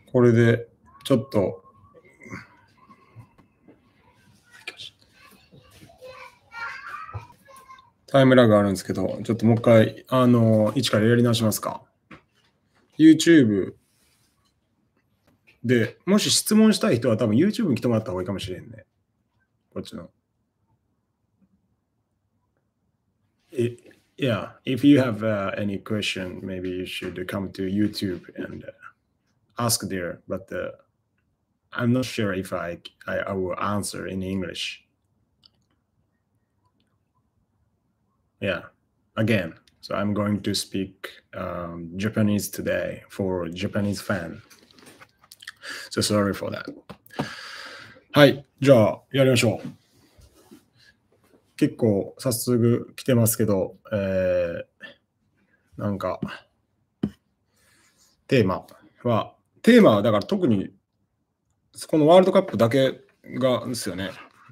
これでちょっとタイムラグあるんですけど、ちょっともう一回、一からやり直しますか。YouTube で、もし質問したい人は多分 YouTube に来てもらった方がいいかもしれんね。こっちの。Yeah, if you have any question, maybe you should come to YouTube and ask there. But I'm not sure if I will answer in English. Yeah, again. So I'm going to speak Japanese today for Japanese fan. So sorry for that. はい、じゃあやりましょう。結構早速来てますけど、なんかテーマはだから特にこのワールドカップだけがですよね。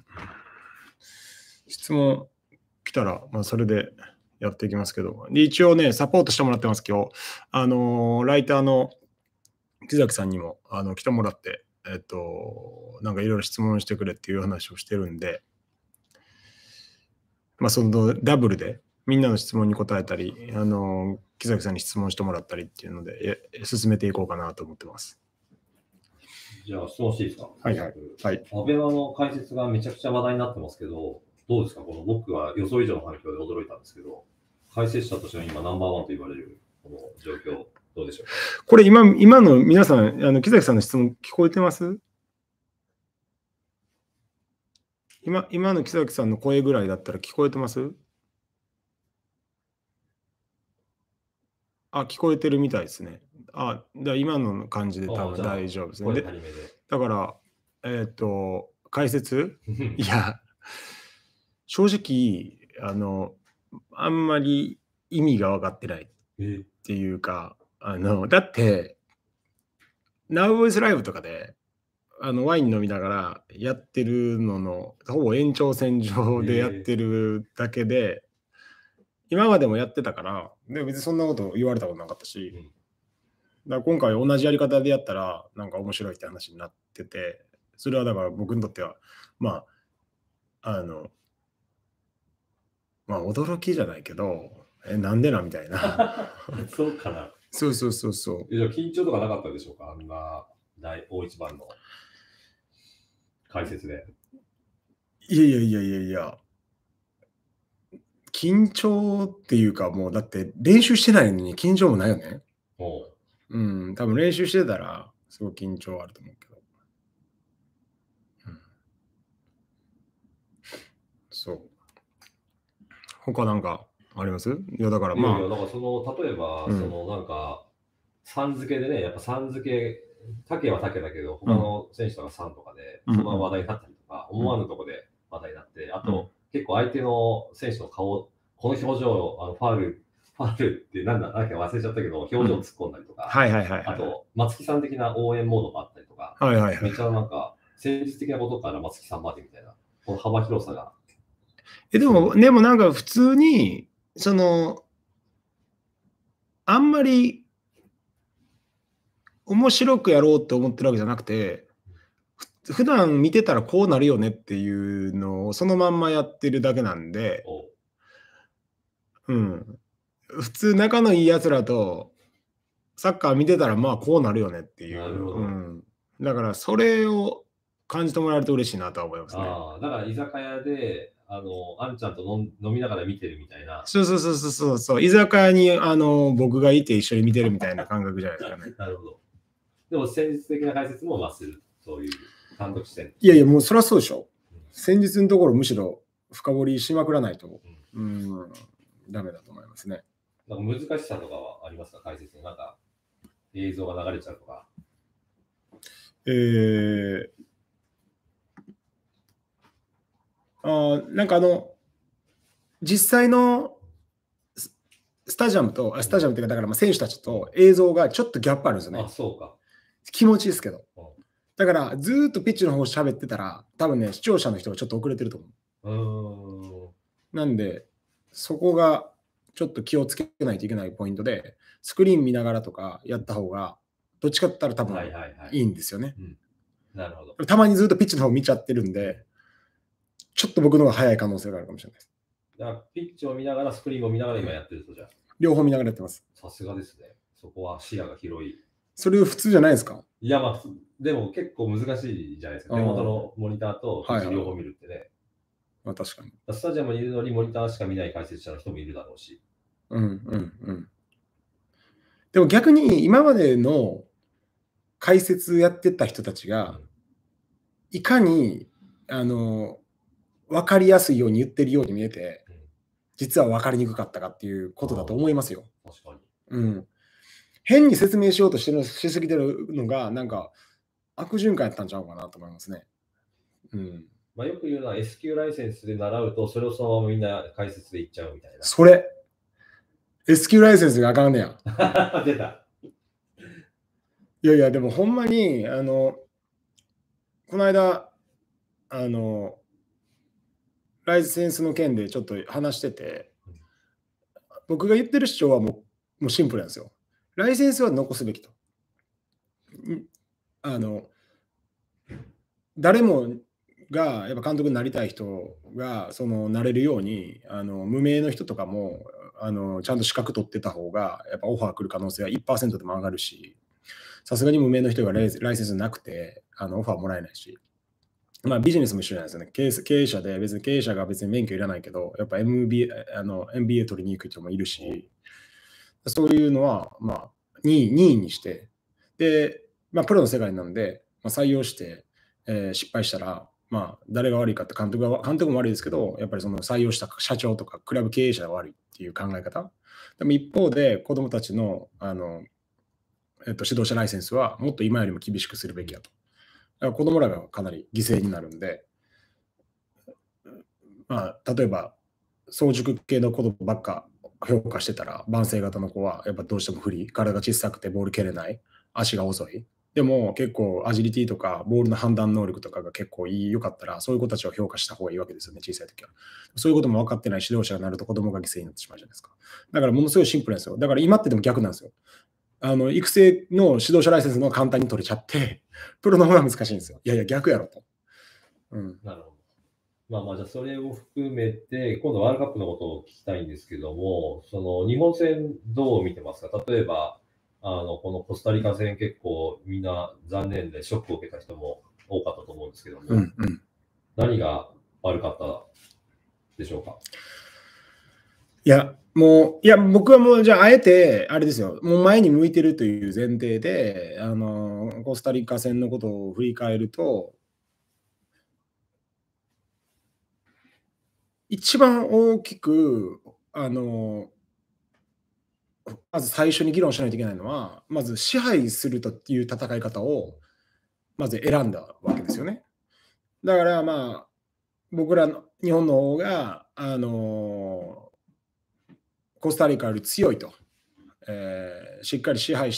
質問来たら、まあ、それでやっていきますけど、一応ね、サポートしてもらってます、今日。ライターの木崎さんにも来てもらって、なんかいろいろ質問してくれっていう話をしてるんで、まあ、そのダブルでみんなの質問に答えたり、木崎さんに質問してもらったりっていうので、進めていこうかなと思ってます。 じゃあ質問していいですか？ はいはい。はい、 アベマの解説がめちゃくちゃ話題になってますけど、どうですか？この僕は予想以上の反響で驚いたんですけど、解説者としては今ナンバーワンと言われるこの状況、どうでしょうか？ これ今の皆さん、木崎さんの質問聞こえてます？今の木崎さんの声ぐらいだったら聞こえてます？あ、聞こえてるみたいですね。今の感じで多分大丈夫ですね。だから、解説いや、正直、あんまり意味が分かってないっていうか、だって、Now is Live とかで、ワイン飲みながらやってるのの、ほぼ延長線上でやってるだけで、今までもやってたから、で別にそんなこと言われたことなかったし、だから今回同じやり方でやったら、なんか面白いって話になってて、それはだから僕にとっては、まあ、まあ驚きじゃないけど、なんでなみたいな。 そうかな。 そう。 じゃあ緊張とかなかったでしょうか？あんな大一番の解説で。 いや。緊張っていうか、もうだって練習してないのに緊張もないよね。うん、多分練習してたら、すごい緊張あると思うけど。そう。他なんかあります？いやだからまあ。 だからその例えば、そのなんかさん付けでね、やっぱさん付け、竹は竹だけど、他の選手とかさんとかで、その話題になったりとか、思わぬとこで話題になって、あと、結構相手の選手の顔、この表情、ファールってなんか忘れちゃったけど、表情突っ込んだりとか、あと、松木さん的な応援モードがあったりとか、めっちゃなんか、戦術的なことから松木さんまでみたいな、この幅広さが。 でもなんか普通に、あんまり面白くやろうって思ってるわけじゃなくて、普段見てたらこうなるよねっていうのをそのまんまやってるだけなんで、普通仲のいいやつらとサッカー見てたらまあこうなるよねっていう。だからそれを感じてもらえると嬉しいなとは思いますね。 だから居酒屋で、あんちゃんと飲みながら見てるみたいな。 そう。居酒屋に僕がいて一緒に見てるみたいな感覚じゃないですかね。 なるほど。でも戦術的な解説もする、そういう単独視点。 いや、もうそりゃそうでしょ。戦術のところむしろ深掘りしまくらないと、ダメだと思いますね。 なんか難しさとかはありますか？解説になんか映像が流れちゃうとか。 なんか実際のスタジアムっていうか、だから選手たちと映像がちょっとギャップあるんですよね。 そうか。 気持ちいいですけど。だからずっとピッチの方喋ってたら、多分ね、視聴者の人がちょっと遅れてると思う。なんで、そこがちょっと気をつけないといけないポイントで、スクリーン見ながらとかやった方が、 どっちかって言ったら多分いいんですよね。 なるほど。 たまにずっとピッチの方見ちゃってるんで、ちょっと僕の方が早い可能性があるかもしれないです。 だからピッチを見ながら、スクリーンを見ながら今やってると、じゃあ。 両方見ながらやってます。 さすがですね。そこは視野が広い。 それ普通じゃないですか？ いや、まあ、でも結構難しいじゃないですか。手元のモニターとピッチ両方見るってね。 まあ確かに。 スタジアムにいるのにモニターしか見ない解説者の人もいるだろうし。 でも逆に今までの解説やってた人たちが、いかに分かりやすいように言ってるように見えて、実は分かりにくかったかっていうことだと思いますよ。 確かに。 変に説明しようとしすぎてるのが、なんか悪循環やったんちゃうかなと思いますね。 まあよく言うのは S q ライセンスで習うと、それをそのままみんな解説でいっちゃうみたいな。 それ S q ライセンスがあかんねや。 出た。 いやいや、でもほんまに、この間、ライセンスの件でちょっと話してて、僕が言ってる主張はもうシンプルなんですよ。ライセンスは残すべきと。誰もがやっぱ監督になりたい人がなれるように無名の人とかもちゃんと資格取ってた方がやっぱオファー来る可能性は 1% でも上がるし、さすがに無名の人がライセンスなくてオファーもらえないし、まあビジネスも一緒じゃないですよね。経営者で別に経営者が別に免許いらないけど、やっぱ MBA 取りに行く人もいるし、そういうのはまあ任意にして、で、まあプロの世界なんで、採用して、失敗したら、まあ誰が悪いかって監督も悪いですけど、やっぱりその採用した社長とかクラブ経営者が悪いっていう考え方。でも一方で子どもたちの指導者ライセンスはもっと今よりも厳しくするべきだと。だから子どもらがかなり犠牲になるんで、まあ、例えば早熟系の子供ばっか評価してたら、晩成型の子はやっぱどうしても不利、体が小さくてボール蹴れない、足が遅い。でも結構アジリティとかボールの判断能力とかが結構良かったら、そういう子たちを評価した方がいいわけですよね、小さい時は。そういうことも分かってない指導者がなると子供が犠牲になってしまうじゃないですか。だからものすごいシンプルなんですよ。だから今ってでも逆なんですよ。育成の指導者ライセンスの簡単に取れちゃって、プロの方が難しいんですよ。いやいや、逆やろと。 なるほど。まあじゃあそれを含めて、今度ワールドカップのことを聞きたいんですけども、その日本戦どう見てますか？例えば、このコスタリカ戦結構みんな残念でショックを受けた人も多かったと思うんですけども、何が悪かったでしょうか？ いや、僕はもう、じゃあ、あえて、あれですよ、もう前に向いてるという前提で、コスタリカ戦のことを振り返ると、一番大きく、まず最初に議論しないといけないのは、まず支配するという戦い方を、まず選んだわけですよね。だからまあ、僕らの日本の方が、コスタリカより強いと、しっかり支配して、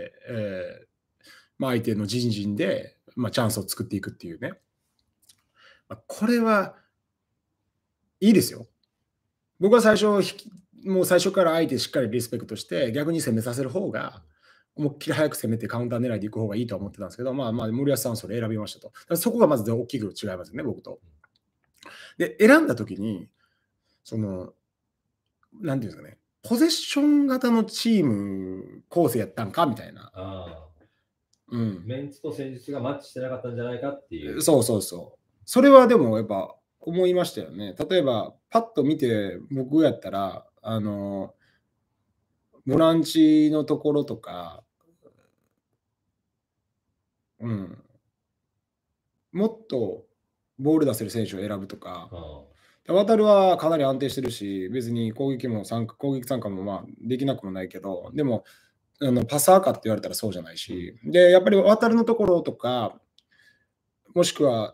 相手の陣で、チャンスを作っていくっていうね。これはいいですよ。僕はもう最初から相手しっかりリスペクトして、逆に攻めさせる方が、思いっきり早く攻めてカウンター狙いでいく方がいいと思ってたんですけど、森保さんはそれ選びましたと。そこがまず大きく違いますよね、僕と。で、選んだ時に、なんていうんですかね、ポゼッション型のチーム構成やったんかみたいな。 メンツと戦術がマッチしてなかったんじゃないかっていう。 そう。それはでもやっぱ思いましたよね。例えば、パッと見て僕やったら、ボランチのところとか、もっとボール出せる選手を選ぶとか、渡るはかなり安定してるし、別に攻撃参加もできなくもないけど、でも、パサーかって言われたらそうじゃないし、で、やっぱり渡るのところとか、もしくは、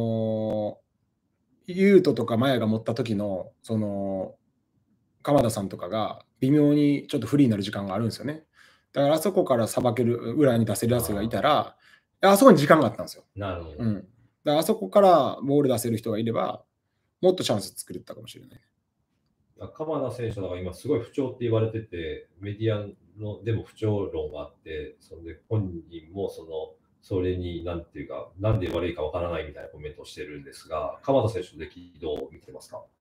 ユートとかマヤが持った時の、鎌田さんとかが微妙にちょっとフリーになる時間があるんですよね。だからあそこからさばける、裏に出せるやつがいたら、あそこに時間があったんですよ。 なるほど。 だからあそこからボール出せる人がいれば、もっとチャンス作れたかもしれない。 鎌田選手が今すごい不調って言われてて、メディアのでも不調論があって、それで本人もそれになんていうか、なんで悪いかわからないみたいなコメントをしてるんですが、鎌田選手の出来どう見てますか？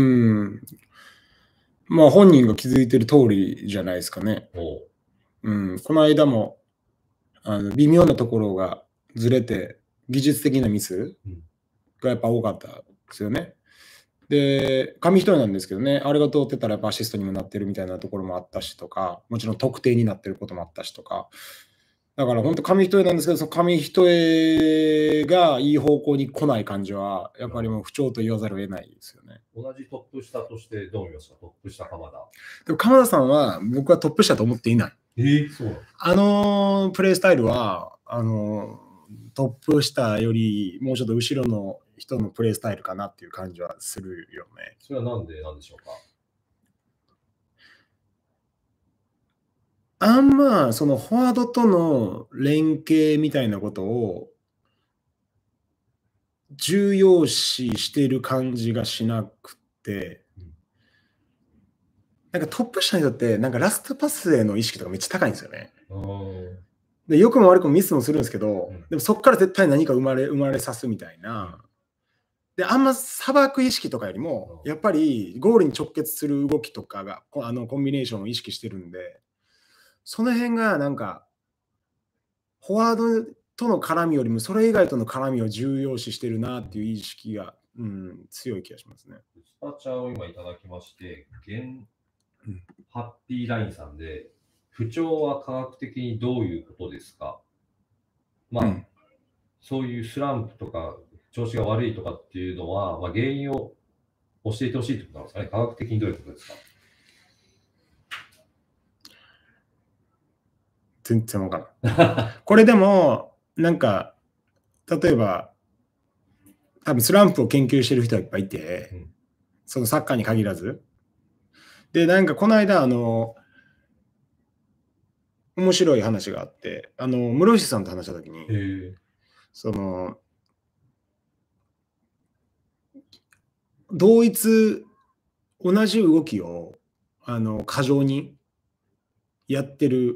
まあ本人が気づいてる通りじゃないですかね。この間も微妙なところがずれて、技術的なミスがやっぱ多かったですよね。で、紙一重なんですけどね、あれが通ってたらやっぱアシストにもなってるみたいなところもあったしとか、もちろん得点になってることもあったしとか、だから本当紙一重なんですけど、その紙一重がいい方向に来ない感じは、やっぱりもう不調と言わざるを得ないですよね。 同じトップ下としてどう見ますか？トップ下鎌田。 でも鎌田さんは僕はトップ下と思っていない。 そうプレースタイルは、トップ下よりもうちょっと後ろの人のプレースタイルかなっていう感じはするよね。 それはなんでなんでしょうか？ そのフォワードとの連携みたいなことを重要視している感じがしなくて、なんかトップ下にとってなんかラストパスへの意識とかめっちゃ高いんですよね。で良くも悪くもミスもするんですけど、でもそこから絶対何か生まれさすみたいな。で、あんまさばく意識とかよりも、やっぱりゴールに直結する動きとかが、コンビネーションを意識してるんで、その辺がなんか、フォワードとの絡みよりも、それ以外との絡みを重要視してるなっていう意識が、強い気がしますね。 スパチャを今いただきまして、ハッピーラインさんで、不調は科学的にどういうことですか？そういうスランプとか、調子が悪いとかっていうのは、原因を教えてほしいってことなんですかね。科学的にどういうことですか？ 全然わからん。これでも、なんか、例えば、多分スランプを研究してる人はいっぱいいて、そのサッカーに限らず。で、なんかこの間、面白い話があって、室伏さんと話したときに、同じ動きを、過剰にやってる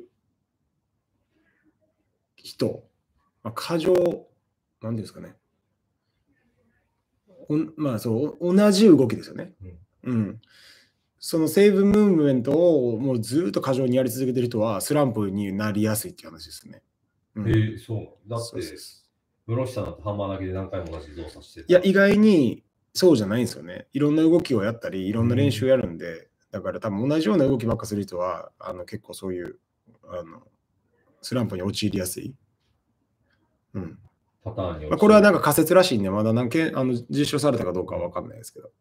人、過剰、なんですかね。同じ動きですよね。そのセーブムーブメントをもうずっと過剰にやり続けてる人は、スランプになりやすいっていう話ですね。 そう。だって、室伏さんだとハンマー投げで何回も同じ動作してる。 いや、意外にそうじゃないんですよね。いろんな動きをやったり、いろんな練習をやるんで、だから多分同じような動きばっかする人は、結構そういう、スランプに陥りやすい。 パターンにこれはなんか仮説らしいんで、まだ実証されたかどうかは分かんないですけど。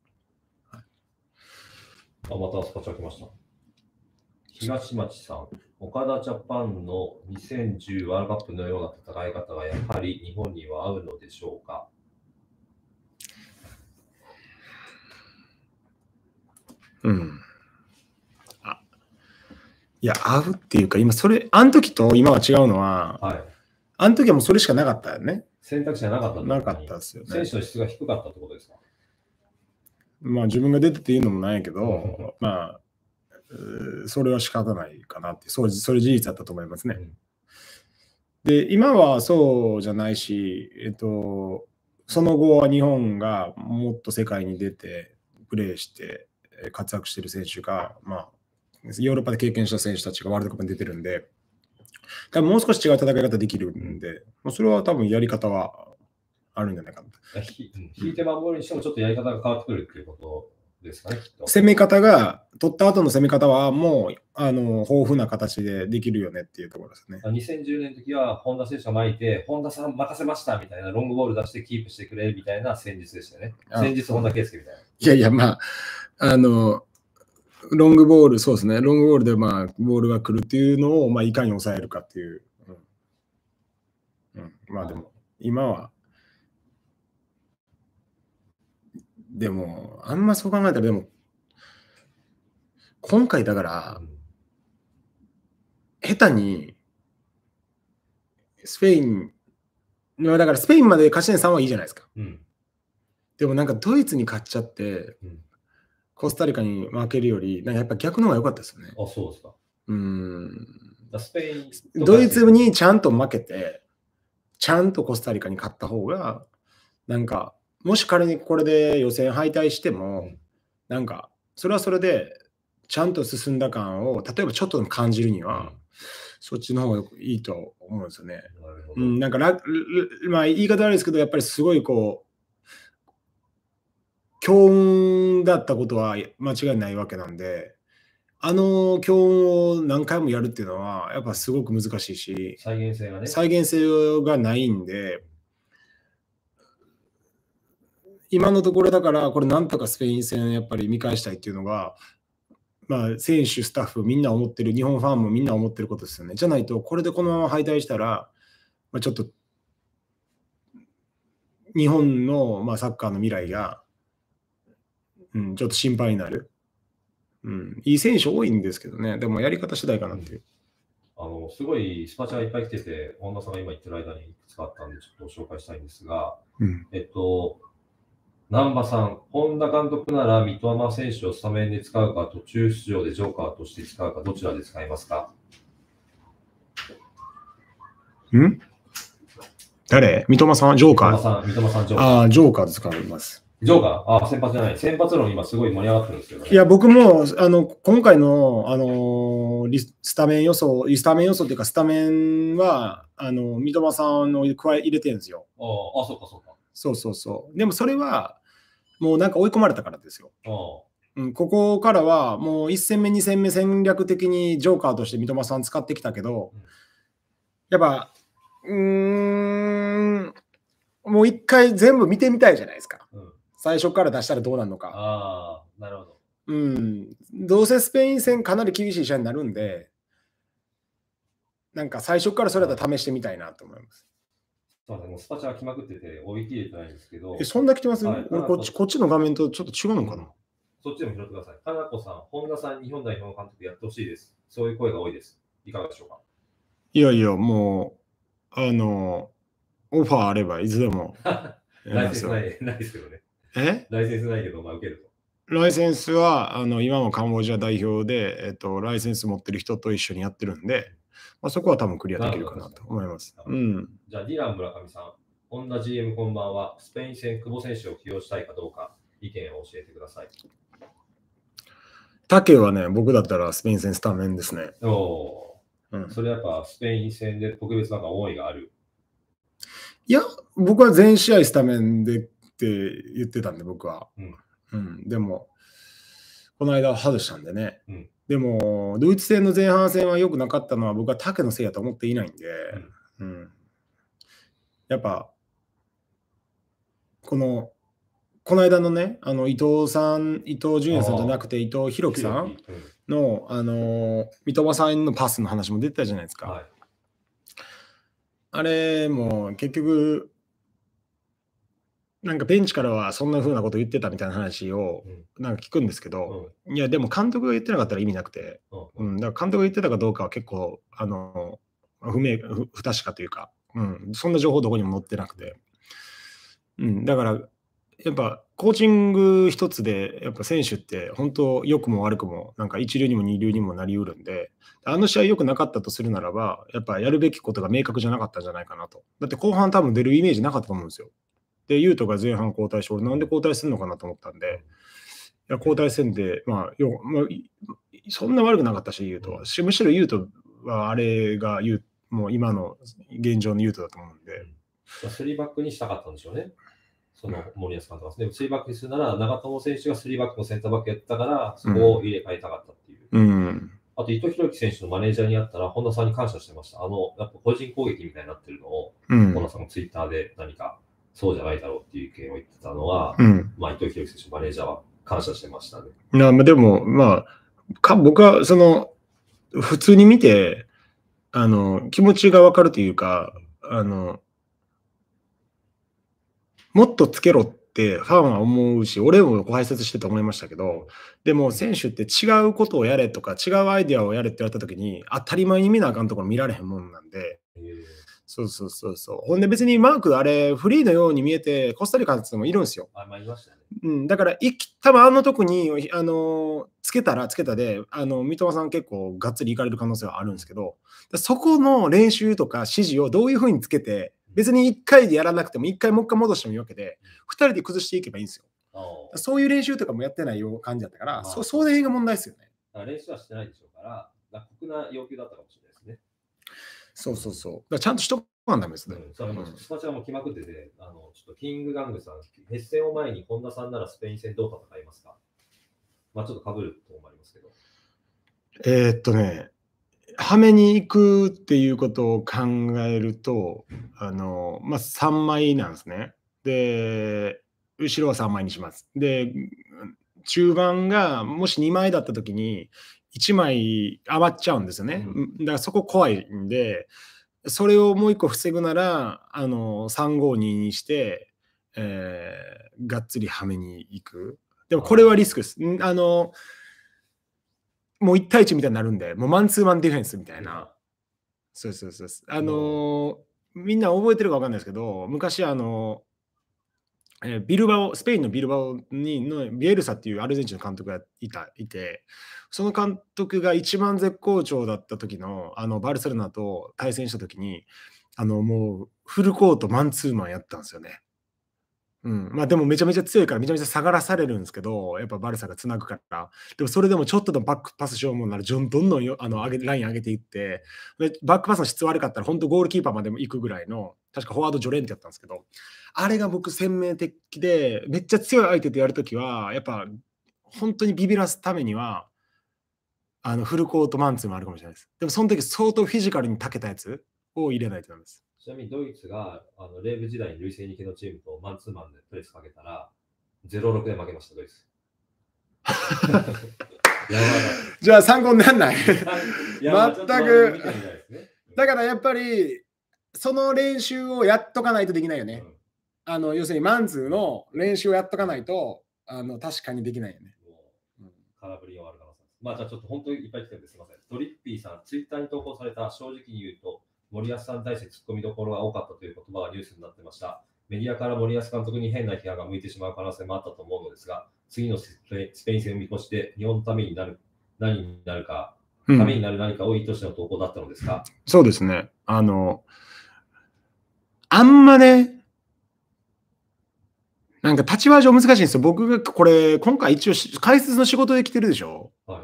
またスパチャ来ました。東町さん、岡田ジャパンの2010ワールドカップのような戦い方がやはり日本には合うのでしょうか？ いや、合うっていうか、今あの時と今は違うのは、あの時はもうそれしかなかったよね。 選択肢がなかったなかったですよね。 選手の質が低かったってことですか？ 自分が出てっていうのもないけど、それは仕方ないかなって、それ事実だったと思いますね。で、今はそうじゃないし、その後は日本がもっと世界に出て、プレーして活躍している選手が、ヨーロッパで経験した選手たちがワールドカップに出てるんで、多分もう少し違う戦い方できるんで、それは多分やり方はあるんじゃないかなと。 引いて守るにしてもちょっとやり方が変わってくるっていうことですかね、きっと。 攻め方が、取った後の攻め方はもう豊富な形でできるよねっていうところですね。 2010年の時は本田選手が巻いて、本田さん任せましたみたいなロングボール出してキープしてくれみたいな戦術でしたよね。戦術本田圭佑みたいな。 いやいや、ロングボール、そうですね。ロングボールでボールが来るっていうのをいかに抑えるかっていう。でも、今は、でも、あんまそう考えたら、でも、今回だから、下手に、スペイン、だからスペインまで勝ち点3はいいじゃないですか。でもなんかドイツに勝っちゃって、 コスタリカに負けるより、なんかやっぱ逆の方が良かったですよね。 あ、そうですか。スペインドイツにちゃんと負けて、ちゃんとコスタリカに勝った方が、なんか、もし仮にこれで予選敗退しても、なんか、それはそれで、ちゃんと進んだ感を、例えばちょっと感じるには、そっちの方がいいと思うんですよね。なんかまあ、言い方悪いですけど、やっぱりすごいこう、強運だったことは間違いないわけなんで、強運を何回もやるっていうのは、やっぱすごく難しいし、 再現性がね。 再現性がないんで、今のところだから、これなんとかスペイン戦やっぱり見返したいっていうのが、まあ、選手、スタッフ、みんな思ってる、日本ファンもみんな思ってることですよね。じゃないと、これでこのまま敗退したら、まあ、ちょっと、日本の、まあ、サッカーの未来が、ちょっと心配になる。いい選手多いんですけどね、でもやり方次第かなっていう。 すごいスパチャがいっぱい来てて、本田さんが今言ってる間にいくつかあったんで、ちょっと紹介したいんですが、南波さん、本田監督なら三笘選手をスタメンで使うか、途中出場でジョーカーとして使うか、どちらで使いますか？ 誰？三笘さん、ジョーカー。 三笘さん、ジョーカー。 ああ、ジョーカーで使います。 ジョーカー？ああ、先発じゃない。先発論今すごい盛り上がってるんですけどね。 いや、僕も、今回の、スタメン予想っていうか、スタメンは、三笘さんを入れてるんですよ。 ああ、そうか、そうか。 そう。でもそれは、もうなんか追い込まれたからですよ。ここからは、もう1戦目、2戦目、戦略的にジョーカーとして三笘さん使ってきたけど、やっぱ、もう一回全部見てみたいじゃないですか。最初から出したらどうなるのか。 ああ、なるほど。 どうせスペイン戦かなり厳しい試合になるんで、なんか最初からそれだったら試してみたいなと思います。 もうスパチャが来まくってて、追い切れてないんですけど。 そんな来てます？俺こっちの画面とちょっと違うのかな？ そっちでも拾ってください。かなこさん、本田さん、日本代表の監督やってほしいです。そういう声が多いです。いかがでしょうか？ いやいや、もう、オファーあればいつでも。 ライセンスないですけどね。ライセンスないけど、まあ受けると。 ライセンスは、今もカンボジア代表で、ライセンス持ってる人と一緒にやってるんで、まあ、そこは多分クリアできるかなと思います。 じゃあ、ディラン村上さん、本田 GM こんばんは。スペイン戦、久保選手を起用したいかどうか、意見を教えてください。 竹はね、僕だったらスペイン戦スタメンですね。 それやっぱスペイン戦で特別なんか思いがある？ いや、僕は全試合スタメンでって言ってたんで、僕は。でも、この間外したんでね。でも、ドイツ戦の前半戦は良くなかったのは、僕は竹のせいやと思っていないんで、やっぱ、この間のね、伊藤純也さんじゃなくて、伊藤洋樹さんの、三笘さんのパスの話も出てたじゃないですか。あれも結局、なんかベンチからはそんな風なこと言ってたみたいな話をなんか聞くんですけど、いやでも監督が言ってなかったら意味なくて、だから監督が言ってたかどうかは結構不確かというか、そんな情報どこにも載ってなくて、だからやっぱコーチング一つでやっぱ選手って本当良くも悪くもなんか一流にも二流にもなりうるんで、試合良くなかったとするならばやっぱやるべきことが明確じゃなかったんじゃないかなと。だって後半多分出るイメージなかったと思うんですよ。で、ユートが前半交代して、俺なんで交代するのかなと思ったんで、いや交代戦で、そんな悪くなかったし、ユートは。むしろユートはあれがもう今の現状のユートだと思うんで。 3バックにしたかったんでしょうね。その森保監督は。でも3バックにするなら、長友選手が3バックのセンターバックやったから、そこを入れ替えたかったっていう。あと、伊藤洋樹選手のマネージャーに会ったら、本田さんに感謝してました。やっぱ個人攻撃みたいになってるのを、本田さんのツイッターで何か、そうじゃないだろうっていう意見を言ってたのは、伊藤洋樹選手のマネージャーは感謝してましたね。 でも、僕は普通に見て、気持ちが分かるというか、もっとつけろってファンは思うし、俺も解説してて思いましたけど、でも選手って違うことをやれとか、違うアイデアをやれって言われたときに、当たり前に見なあかんところ見られへんもんなんで、そう。ほんで別にマークあれ、フリーのように見えて、コスタリカのやつもいるんですよ。 うん、だから多分あのとこにつけたで、三笘さん結構がっつりいかれる可能性はあるんですけど、そこの練習とか指示をどういうふうにつけて、別に1回でやらなくても、1回もう1回戻してもいいわけで、2人で崩していけばいいんですよ。そういう練習とかもやってないよう感じだったから、その辺が問題ですよね。 練習はしてないでしょうから、酷な要求だったかもしれないですね。 そうそうそう。だからちゃんとしとかんダメですね。 スパチャも決まってて、ちょっとキングガングさん、ヘッセンを前に本田さんならスペイン戦どう戦いますか？まあちょっとかぶると思いますけど。 はめに行くっていうことを考えると、3枚なんですね。で、後ろは3枚にします。で、中盤がもし2枚だったときに、1枚余っちゃうんですよね。だからそこ怖いんで、それをもう1個防ぐなら、352にして、がっつりはめに行く。でもこれはリスクです。もう1対1みたいになるんで、もうマンツーマンディフェンスみたいな。そうそうそう。みんな覚えてるか分かんないですけど、昔ビルバオ、スペインのビルバオのビエルサっていうアルゼンチンの監督がいて、その監督が一番絶好調だった時の、バルセロナと対戦した時に、もうフルコートマンツーマンやったんですよね。うん、まあでもめちゃめちゃ強いからめちゃめちゃ下がらされるんですけど、やっぱバルサがつなぐから、でもそれでもちょっとのバックパスしようもんなら、どんどんライン上げていって、でバックパスの質悪かったら、本当ゴールキーパーまでも行くぐらいの、確かフォワード・ジョレンテやったんですけど、あれが僕、鮮明的で、めっちゃ強い相手とやるときは、やっぱ本当にビビらすためには、フルコートマンツーもあるかもしれないです。でもその時相当フィジカルに長けたやつを入れないとダメです。 ちなみにドイツがレーブ時代に累戦に系のチームとマンツーマンでプレスかけたら、0-6で負けました、ドイツ。 じゃあ参考にならない。全く。だからやっぱり、その練習をやっとかないとできないよね。要するにマンツーの練習をやっとかないと、確かにできないよね。 空振りがある可能性です。まあじゃあちょっと本当にいっぱい来てるんですいません。トリッピーさん、ツイッターに投稿された正直に言うと、森保さんに対して突っ込みどころが多かったという言葉がニュースになってました。メディアから森保監督に変な批判が向いてしまう可能性もあったと思うのですが、次のスペイン戦を見越して日本のためになる何になるか、ためになる何かを意図しての投稿だったのですか？ そうですね。あんまね、なんか立ち話上難しいんですよ。僕がこれ、今回一応解説の仕事で来てるでしょ。 はい。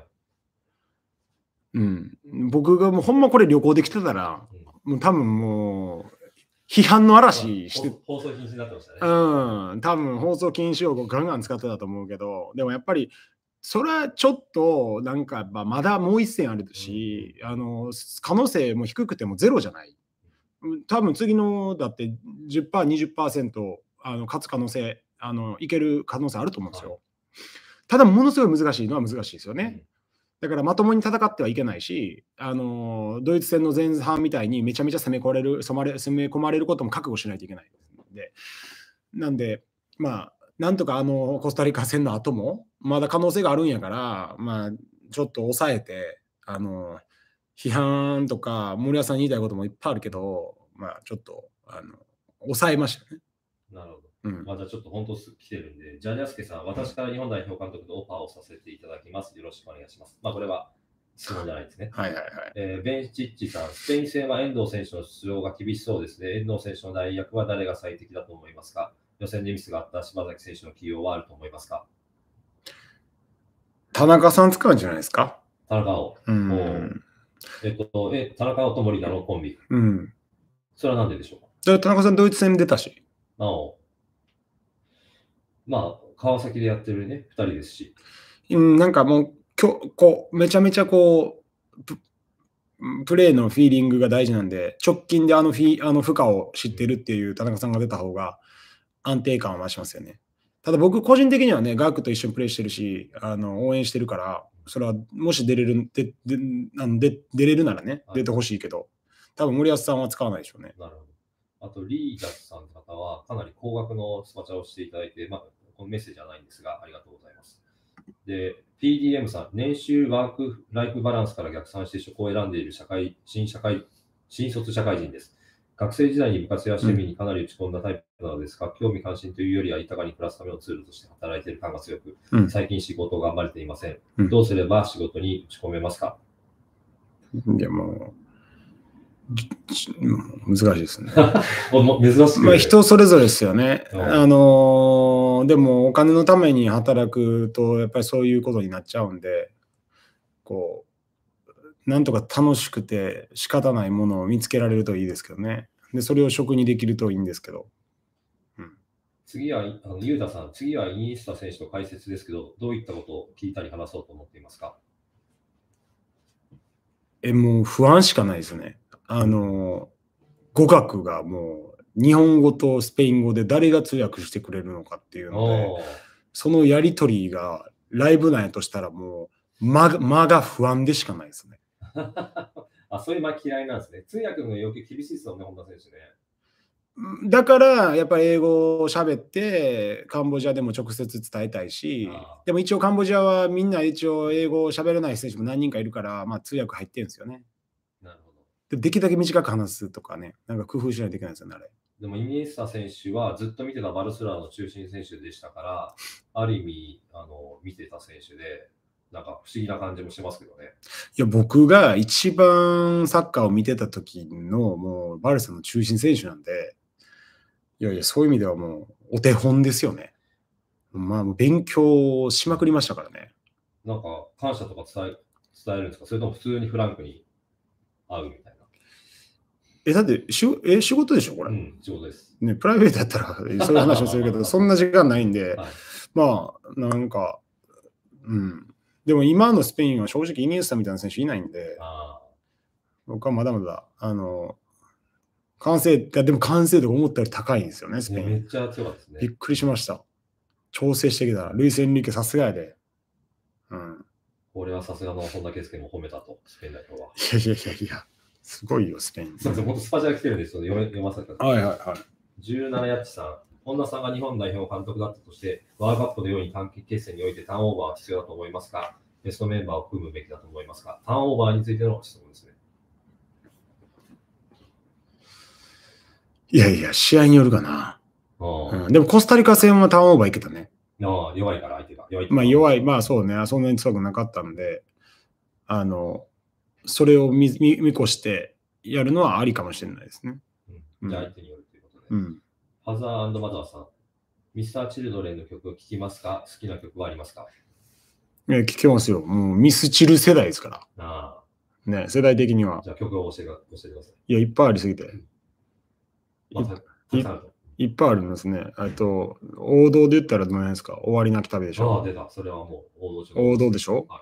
僕がもうほんまこれ旅行で来てたら、もう多分もう、批判の嵐して、 放送禁止になってましたね。 多分放送禁止用語ガンガン使ってたと思うけど、でもやっぱり、それはちょっと、なんかまだもう一戦あるし、可能性も低くてもゼロじゃない。多分次のだって10%、20%勝つ可能性、いける可能性あると思うんですよ。ただ、ものすごい難しいのは難しいですよね。だからまともに戦ってはいけないし、ドイツ戦の前半みたいにめちゃめちゃ攻め込まれることも覚悟しないといけないので、なんで、まあ、なんとかコスタリカ戦の後も、まだ可能性があるんやから、まあ、ちょっと抑えて、批判とか、森保さんに言いたいこともいっぱいあるけど、まあ、ちょっと、抑えましたね。 なるほど。まあ、じゃあちょっと本当来てるんで、ジャニャスケさん、私から日本代表監督とオファーをさせていただきます。よろしくお願いします。まあ、これは質問じゃないですね。ベンチッチさん、スペイン戦は遠藤選手の出場が厳しそうですね。遠藤選手の代役は誰が最適だと思いますか？予選でミスがあった柴崎選手の起用はあると思いますか？ 田中さん使うんじゃないですか？ 田中を。田中と森田のコンビ。それは何ででしょうか？田中さん、ドイツ戦出たし。 まあ、川崎でやってるね、2人ですし。 なんかもう、めちゃめちゃプレーのフィーリングが大事なんで、直近で負荷を知ってるっていう田中さんが出た方が安定感を増しますよね。ただ僕、個人的にはね、ガークと一緒にプレーしてるし、応援してるから、それはもし出れるならね、出てほしいけど、多分森保さんは使わないでしょうね。 なるほど。あと、リーダスさんの方は、かなり高額のスパチャをしていただいて、まあ、このメッセージはないんですが、ありがとうございます。で、PDM さん、年収ワークライフバランスから逆算して職を選んでいる新卒社会人です。 学生時代に部活や趣味にかなり打ち込んだタイプなのですが、興味関心というよりは豊かに暮らすためのツールとして働いている感が強く、最近仕事を頑張れていません。どうすれば仕事に打ち込めますか？ いや、もう、難しいですね。 珍しく。 まあ、人それぞれですよね。でも、お金のために働くと、やっぱりそういうことになっちゃうんで、こう、なんとか楽しくて仕方ないものを見つけられるといいですけどね。で、それを職にできるといいんですけど。 次は、ゆうたさん、次はイニエスタ選手の解説ですけど、どういったことを聞いたり話そうと思っていますか？ もう不安しかないですね。語学がもう日本語とスペイン語で誰が通訳してくれるのかっていうので、そのやりとりがライブなんやとしたらもう間が不安でしかないですね。 そういう間嫌いなんですね。通訳の要求厳しいですよね、本田選手ね。 だからやっぱり英語を喋ってカンボジアでも直接伝えたいし、でも一応カンボジアはみんな一応英語を喋れない選手も何人かいるから、まあ、通訳入ってるんですよね。 なるほど。できるだけ短く話すとかね、なんか工夫しないといけないですよね、あれ。 でもイニエスタ選手はずっと見てたバルセロナの中心選手でしたから、ある意味見てた選手で、なんか不思議な感じもしますけどね。 いや、僕が一番サッカーを見てた時のもうバルサの中心選手なんで、いやいや、そういう意味ではもうお手本ですよね。まあ、勉強しまくりましたからね。 なんか感謝とか伝えるんですか？それとも普通にフランクに会うみたいな。 だって仕事でしょ、これ。 仕事です。 ね、プライベートだったらそういう話をするけど、そんな時間ないんで、まあ、なんか、でも今のスペインは正直イニエスタみたいな選手いないんで、僕はまだまだ、でも完成度が思ったより高いんですよね、スペイン。 めっちゃ強かったですね。 びっくりしました。調整してきたら、ルイス・エンリーケさすがやで。 これはさすがの本田圭佑も褒めたと、スペイン代表は。 いや、すごいよ、スペイン。 そうです、もっとスパチャが来てるんですよ、読ませた。 はいはいはい。 17ヤッチさん、本田さんが日本代表監督だったとして、ワールドカップのように短期決戦においてターンオーバーは必要だと思いますか？ベストメンバーを組むべきだと思いますか？ターンオーバーについての質問ですね。 いやいや、試合によるかな。でもコスタリカ戦はターンオーバーいけたね。 弱いから相手が。 弱い、まあそうね、そんなに強くなかったんで、それを見越してやるのはありかもしれないですね。 じゃあ相手によるということで。ハザー&マザーさん、ミスター・チルドレンの曲を聴きますか？好きな曲はありますか？ 聴きますよ。もうミスチル世代ですから。ね、世代的には。 じゃあ曲を教えてください。 いや、いっぱいありすぎて。いっぱいありますね。王道で言ったらどの辺ですか？終わりなき旅でしょ。 出た。それはもう王道でしょ。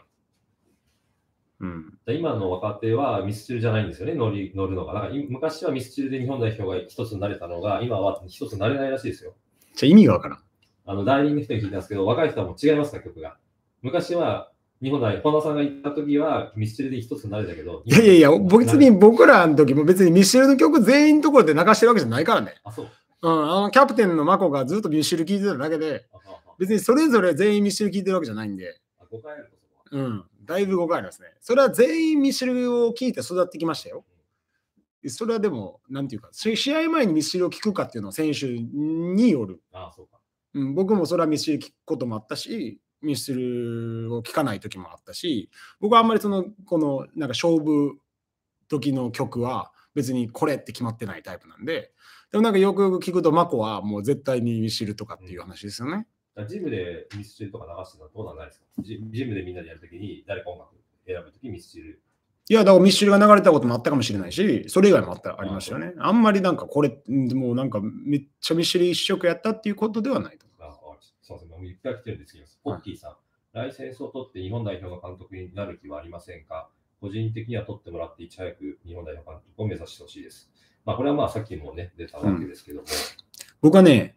今の若手はミスチルじゃないんですよね、乗るのが。なんか昔はミスチルで日本代表が一つになれたのが、今は一つになれないらしいですよ。 じゃあ意味がわからん。代理の人に聞いたんですけど、若い人はもう違いますか、曲が。昔は日本代表、本田さんが行った時はミスチルで一つになれたけど。 いや、別に僕らの時も別にミスチルの曲全員のところで流してるわけじゃないからね。 そう。 キャプテンのマコがずっとミスチル聴いてただけで、別にそれぞれ全員ミスチル聴いてるわけじゃないんで。 誤解あるだいぶ誤解ありますね。それは全員ミスチルを聴いて育ってきましたよ。それはでも、なんていうか、試合前にミスチルを聴くかっていうのは選手による。 そうか。 僕もそれはミスチル聴くこともあったし、ミスチルを聴かない時もあったし、僕はあんまりこのなんか勝負時の曲は別にこれって決まってないタイプなんで、でもなんかよく聞くとマコはもう絶対にミスチルとかっていう話ですよね。 ジムでミスチルとか流してたらどうなんないですか？ジムでみんなでやるときに誰か音楽選ぶときミスチル。 いや、だからミスチルが流れたこともあったかもしれないし、それ以外もありましたよね。あんまりなんかこれ、もうなんかめっちゃミスチル一色やったっていうことではないと思います。 そうですね。もういっぱい来てるんですけど、ポッキーさん、ライセンスを取って日本代表の監督になる気はありませんか？個人的には取ってもらっていち早く日本代表監督を目指してほしいです。これはさっきもね、出たわけですけども。 僕はね、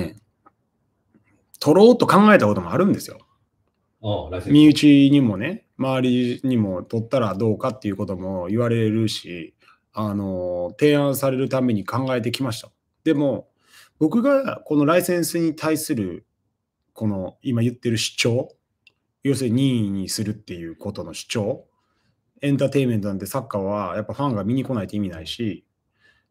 取ろうと考えたこともあるんですよ。身内にもね、周りにも取ったらどうかっていうことも言われるし、提案されるために考えてきました。でも、僕がこのライセンスに対する、この今言ってる主張、要するに任意にするっていうことの主張、エンターテインメントなんてサッカーはやっぱファンが見に来ないと意味ないし、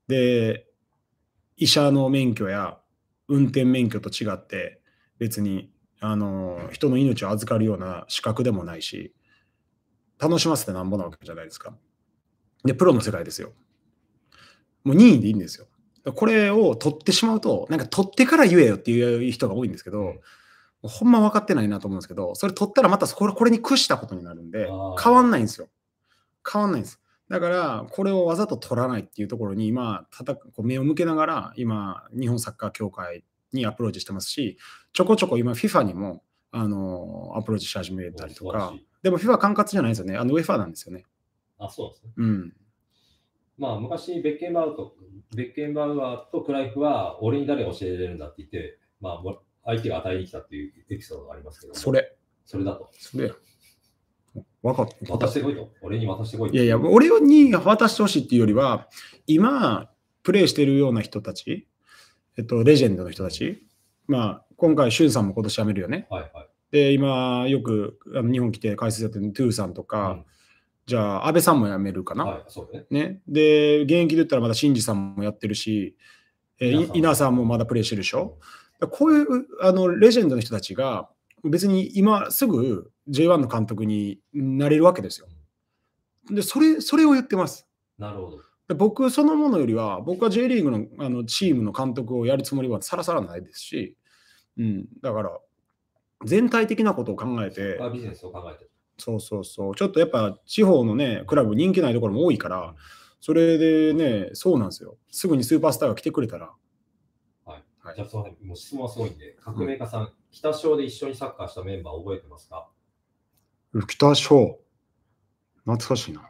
で、医者の免許や運転免許と違って、別に人の命を預かるような資格でもないし、楽しませてなんぼなわけじゃないですか。で、プロの世界ですよ。もう任意でいいんですよ。これを取ってしまうと、なんか取ってから言えよっていう人が多いんですけど、ほんま分かってないなと思うんですけど、それ取ったらまたこれに屈したことになるんで、変わんないんですよ。変わんないんです。だから、これをわざと取らないっていうところに今、目を向けながら、今、日本サッカー協会にアプローチしてますし、ちょこちょこ今、FIFA にもアプローチし始めたりとか、でも FIFA 管轄じゃないですよね。UEFA なんですよね。 あ、そうですね。 うん。 まあ、昔、ベッケンバウアーとクライフは、俺に誰が教えれるんだって言って、まあ、相手が与えに来たっていうエピソードがありますけど、それだと。 それ。分かった。 渡してこいと。俺に渡してこいと。 いやいや、俺に渡してほしいっていうよりは、今、プレイしてるような人たち、レジェンドの人たち、まあ、今回、シュンさんも今年辞めるよね。 はいはい、 で、今、よく日本来て解説やってるトゥーさんとか、じゃあ、安倍さんも辞めるかな。 はい、そうね。で、現役で言ったらまだ新次さんもやってるし、稲さんもまだプレイしてるでしょ。こういうレジェンドの人たちが、別に今すぐ J1 の監督になれるわけですよ。で、それを言ってます。 なるほど。 僕そのものよりは、僕は J リーグのチームの監督をやるつもりはさらさらないですし、だから、全体的なことを考えて、 ビジネスを考えて。 そうそうそう、ちょっとやっぱ地方のね、クラブ人気ないところも多いから、それでね、そうなんですよ。すぐにスーパースターが来てくれたら。 はい。じゃあ、もう質問はすごいんで、革命家さん、北小で一緒にサッカーしたメンバー覚えてますか？ 北小。懐かしいな。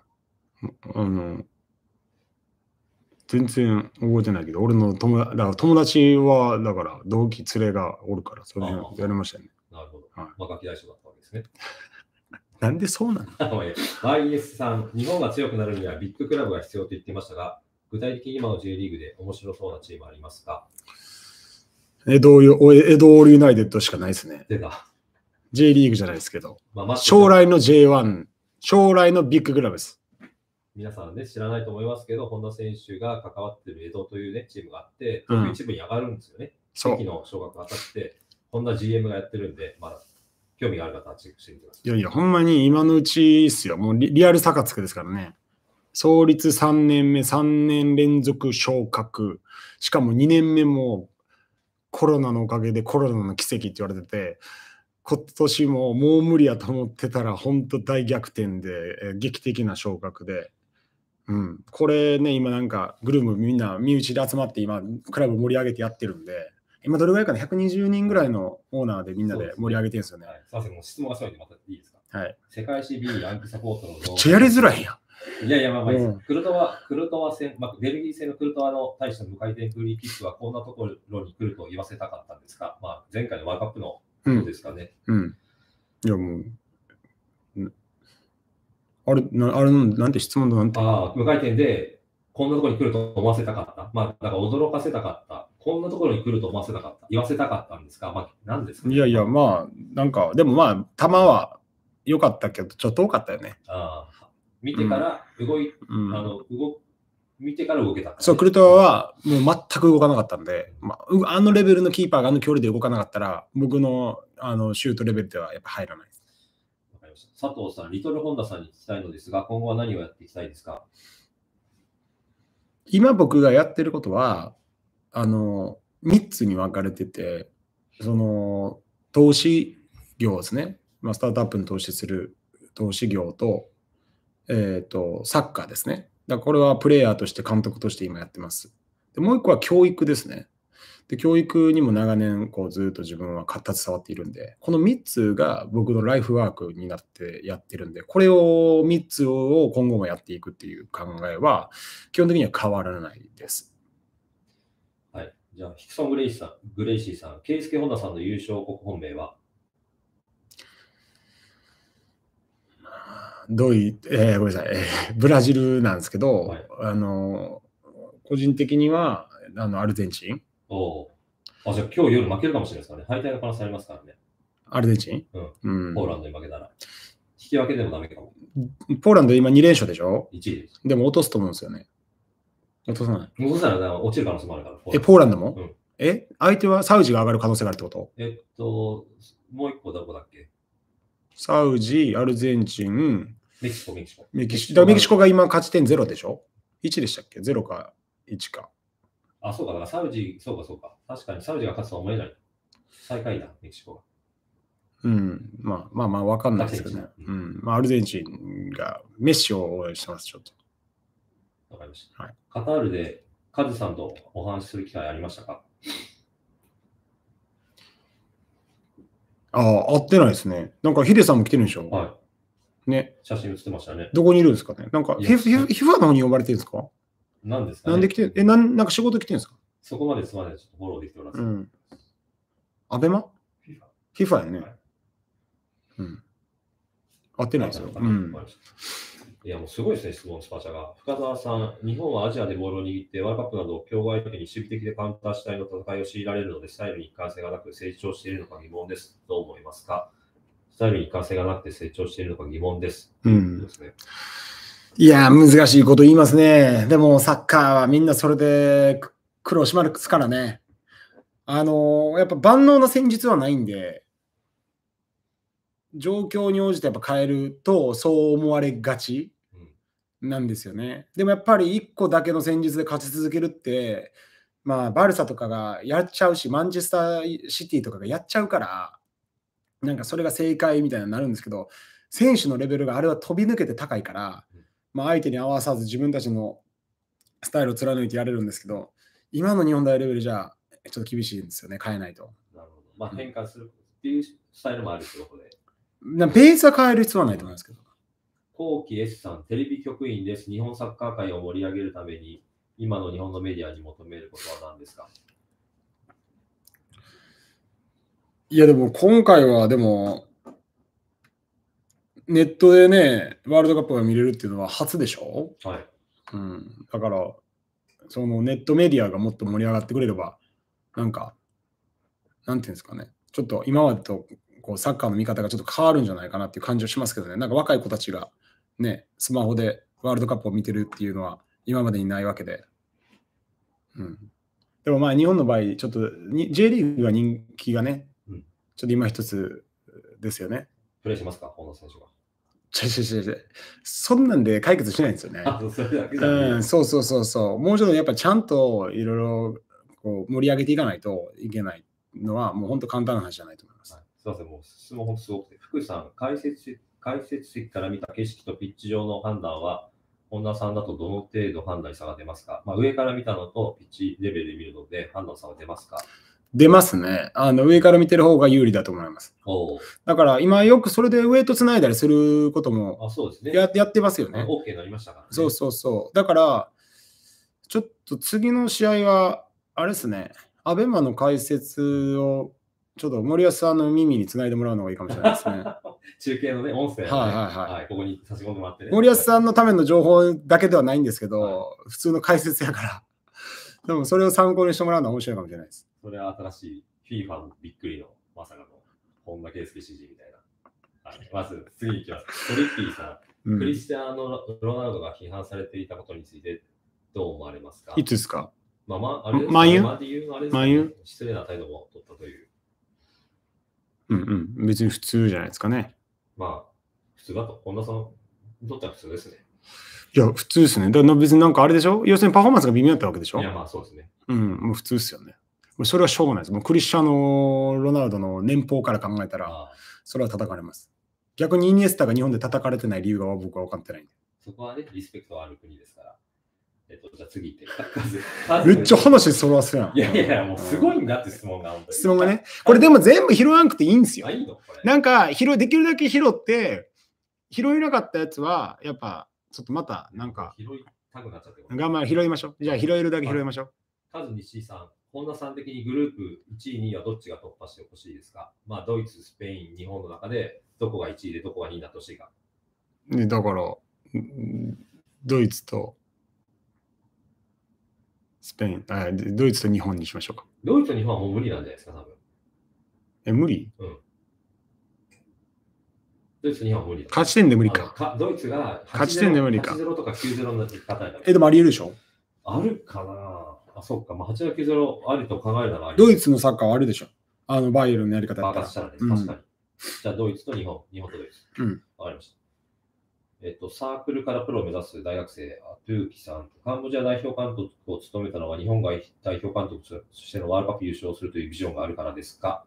全然覚えてないけど、俺の友達は、だから同期連れがおるから、それやりましたね。 なるほど。まあ、ガキ大将だったわけですね。 なんでそうなの？ YS さん、日本が強くなるにはビッグクラブが必要と言っていましたが、具体的に今の J リーグで面白そうなチームありますか？ エドオールユナイテッドしかないですね。 出た。 J リーグじゃないですけど、将来の J1、将来のビッグクラブです。 皆さんね、知らないと思いますけど、本田選手が関わっている江戸というね、チームがあって、東京一部に上がるんですよね。関の昇格が当たって、本田 GM がやってるんで、まだ興味がある方はチェックしてみてください。 いやいや、ほんまに今のうちですよ。もうリアル高津ですからね。創立3年目、3年連続昇格。しかも2年目もコロナのおかげでコロナの奇跡って言われてて、今年ももう無理やと思ってたら、本当大逆転で、劇的な昇格で。これね、今なんかグループみんな身内で集まって今、クラブ盛り上げてやってるんで、今どれぐらいかな、120人ぐらいのオーナーでみんなで盛り上げてるんですよね。 すいません、もう質問がそうでまたいいですか？ はい。 世界史 B ランクサポートのめっちゃやりづらいやん。いやいや、まあいいです。クルトワ戦、ベルギー戦のクルトワの対しての無回転フリーキックはこんなところに来ると言わせたかったんですか？前回のワールドカップのことですかね。 いやもう、あれなんて質問だなんて。 無回転でこんなところに来ると思わせたかった。だから驚かせたかった。こんなところに来ると思わせたかった。言わせたかったんですか？何ですか、ね？ いやいや、なんか、でも球は良かったけど、ちょっと遠かったよね。 見てから見てから動けた、ね。 そう、クルトワはもう全く動かなかったんで、あのレベルのキーパーがあの距離で動かなかったら、僕のシュートレベルではやっぱ入らないです。 わかりました。佐藤さん、リトルホンダさんに聞きたいのですが、今後は何をやっていきたいですか？ 今僕がやってることは、3つに分かれてて、投資業ですね。スタートアップに投資する投資業と、サッカーですね。だからこれはプレイヤーとして監督として今やってます。でもう一個は教育ですね。で教育にも長年ずっと自分は携わっているんで、この3つが僕のライフワークになってやってるんで、これを3つを今後もやっていくっていう考えは基本的には変わらないです。 はい。じゃあ、ヒクソン・グレイシーさん、ケイスケ・ホンダさんの優勝国本命はごめんなさい、ブラジルなんですけど、はい、個人的にはアルゼンチン。 じゃあ今日夜負けるかもしれないですかね。敗退の可能性ありますからね。 アルゼンチン、 ポーランドに負けたら。引き分けでもダメかも。 ポーランド今2連勝でしょ？ 1位です。 でも落とすと思うんですよね。 落とさない。 落とさないら落ちる可能性もあるから。 ポーランドも、 うん、 相手はサウジが上がる可能性があるってこと？ もう一個どこだっけ？ サウジ、アルゼンチン、 メキシコ。メキシコが今勝ち点0でしょ？ 1 でしたっけ？ 0 か1か。 あ、そうか、だからサウジ、そうか。確かにサウジが勝つとは思えない。最下位だ、メキシコが。 うん、まあ、わかんないですけどね。アルゼンチンがメッシを応援してます、ちょっと。 わかりました。はい、カタールでカズさんとお話しする機会ありましたか？ 会ってないですね。なんかヒデさんも来てるんでしょ？ はい。 ね。 写真写ってましたね。 どこにいるんですかね？なんか、FIFA の方に呼ばれてるんですか？ なんですかね？ なんで来てなんか仕事来てるんですか？ そこまですまでちょっとフォローできておらず。 アベマ ?FIFA やね。 はい、 会ってないですよ。 いや、もうすごいですね、質問、スパチャが。深澤さん、日本はアジアでボールを握って、ワールドカップなど強豪相手に守備的でカウンター主体の戦いを強いられるので、スタイルに一貫性がなく成長しているのか疑問です。どう思いますか？スタイルに一貫性がなくて成長しているのか疑問です。 いや、難しいこと言いますね。でも、サッカーはみんなそれで苦労しますからね。やっぱ万能な戦術はないんで、状況に応じてやっぱ変えると、そう思われがちなんですよね。でもやっぱり1個だけの戦術で勝ち続けるって、まあ、バルサとかがやっちゃうし、マンチェスターシティとかがやっちゃうから、なんかそれが正解みたいになるんですけど、選手のレベルがあれは飛び抜けて高いから、まあ、相手に合わさず自分たちのスタイルを貫いてやれるんですけど、今の日本代レベルじゃちょっと厳しいんですよね、変えないと。 なるほど。まあ、変化するっていうスタイルもあるってことで。 ベースは変える必要はないと思いますけど。 後期 S さん、テレビ局員です。日本サッカー界を盛り上げるために、今の日本のメディアに求めることは何ですか？ いや、でも今回は、でも、ネットでね、ワールドカップが見れるっていうのは初でしょ？ はい。 だから、そのネットメディアがもっと盛り上がってくれれば、なんていうんですかね、ちょっと今までとこうサッカーの見方がちょっと変わるんじゃないかなっていう感じはしますけどね、なんか若い子たちがね、スマホでワールドカップを見てるっていうのは今までにないわけで。でもまあ日本の場合、ちょっとJ リーグが人気がね、ちょっと今一つですよね。 プレーしますか、本田選手が。 そんなんで解決しないんですよね。そう。もうちょっとやっぱちゃんといろいろこう盛り上げていかないといけないのは、もう本当簡単な話じゃないと思います。 はい、すみません、もう質問すごくて。福さん、解説席から見た景色とピッチ上の判断は、本田さんだとどの程度判断に差が出ますか？まあ、上から見たのとピッチレベルで見るので判断差が出ますか？ 出ますね。上から見てる方が有利だと思います。だから今よくそれで上とつないだりすることもやってますよね。 OK になりましたからね。そう。だから、ちょっと次の試合は、あれですね、アベマの解説をちょっと森保さんの耳につないでもらうのがいいかもしれないですね。 中継のね、音声をね、はい、ここに差し込んでもらってね。 森保さんのための情報だけではないんですけど、普通の解説やから。でもそれを参考にしてもらうのは面白いかもしれないです。 それは新しい FIFA のびっくりのまさかの本田圭佑指示みたいな。はい、まず次に行きます。トリッピーさん、クリスティアーノ・ロナウドが批判されていたことについてどう思われますか？ いつですか？ あれですか？マンユー失礼な態度も取ったという。 別に普通じゃないですかね。 まあ、普通だと。本田さんにとっては普通ですね。 いや、普通ですね。だから別になんかあれでしょ？要するにパフォーマンスが微妙だったわけでしょ？ いや、まあそうですね。 もう普通ですよね。それはしょうがないです。もうクリスチャーノ・ロナウドの年俸から考えたら、それは叩かれます。逆にイニエスタが日本で叩かれてない理由が僕は分かってないんで。 そこはね、リスペクトある国ですから。じゃあ次行って。 めっちゃ話そらすやん。 いや、もうすごいんだって質問が。 質問がね。これでも全部拾わなくていいんですよ。 いいの？ なんかできるだけ拾って、拾えなかったやつは、やっぱちょっとまたなんか、 拾いたくなっちゃって。 頑張り拾いましょう。じゃあ拾えるだけ拾いましょう。 カズ西井さん、本田さん的にグループ1位、2位はどっちが突破してほしいですか？まあ、ドイツ、スペイン、日本の中でどこが1位でどこが2位になってほしいか。 ね、だから、ドイツとスペイン、ドイツと日本にしましょうか。 ドイツと日本はもう無理なんじゃないですか、多分。 無理？ ドイツと日本は無理だ。 勝ち点で無理か。 ドイツが勝ち点で無理か。 8-0とか9-0の勝たない。 でもあり得るでしょ？ あるかなあ、そっか。まあ、8-9-0あると考えるならありドイツのサッカーはあるでしょ。バイエルンのやり方だったら。 したらね、確かに。じゃあ、ドイツと日本とドイツ。わかりました。サークルからプロを目指す大学生、アトゥーキさん、カンボジア代表監督を務めたのは日本代表監督としてのワールドカップ優勝するというビジョンがあるからですか？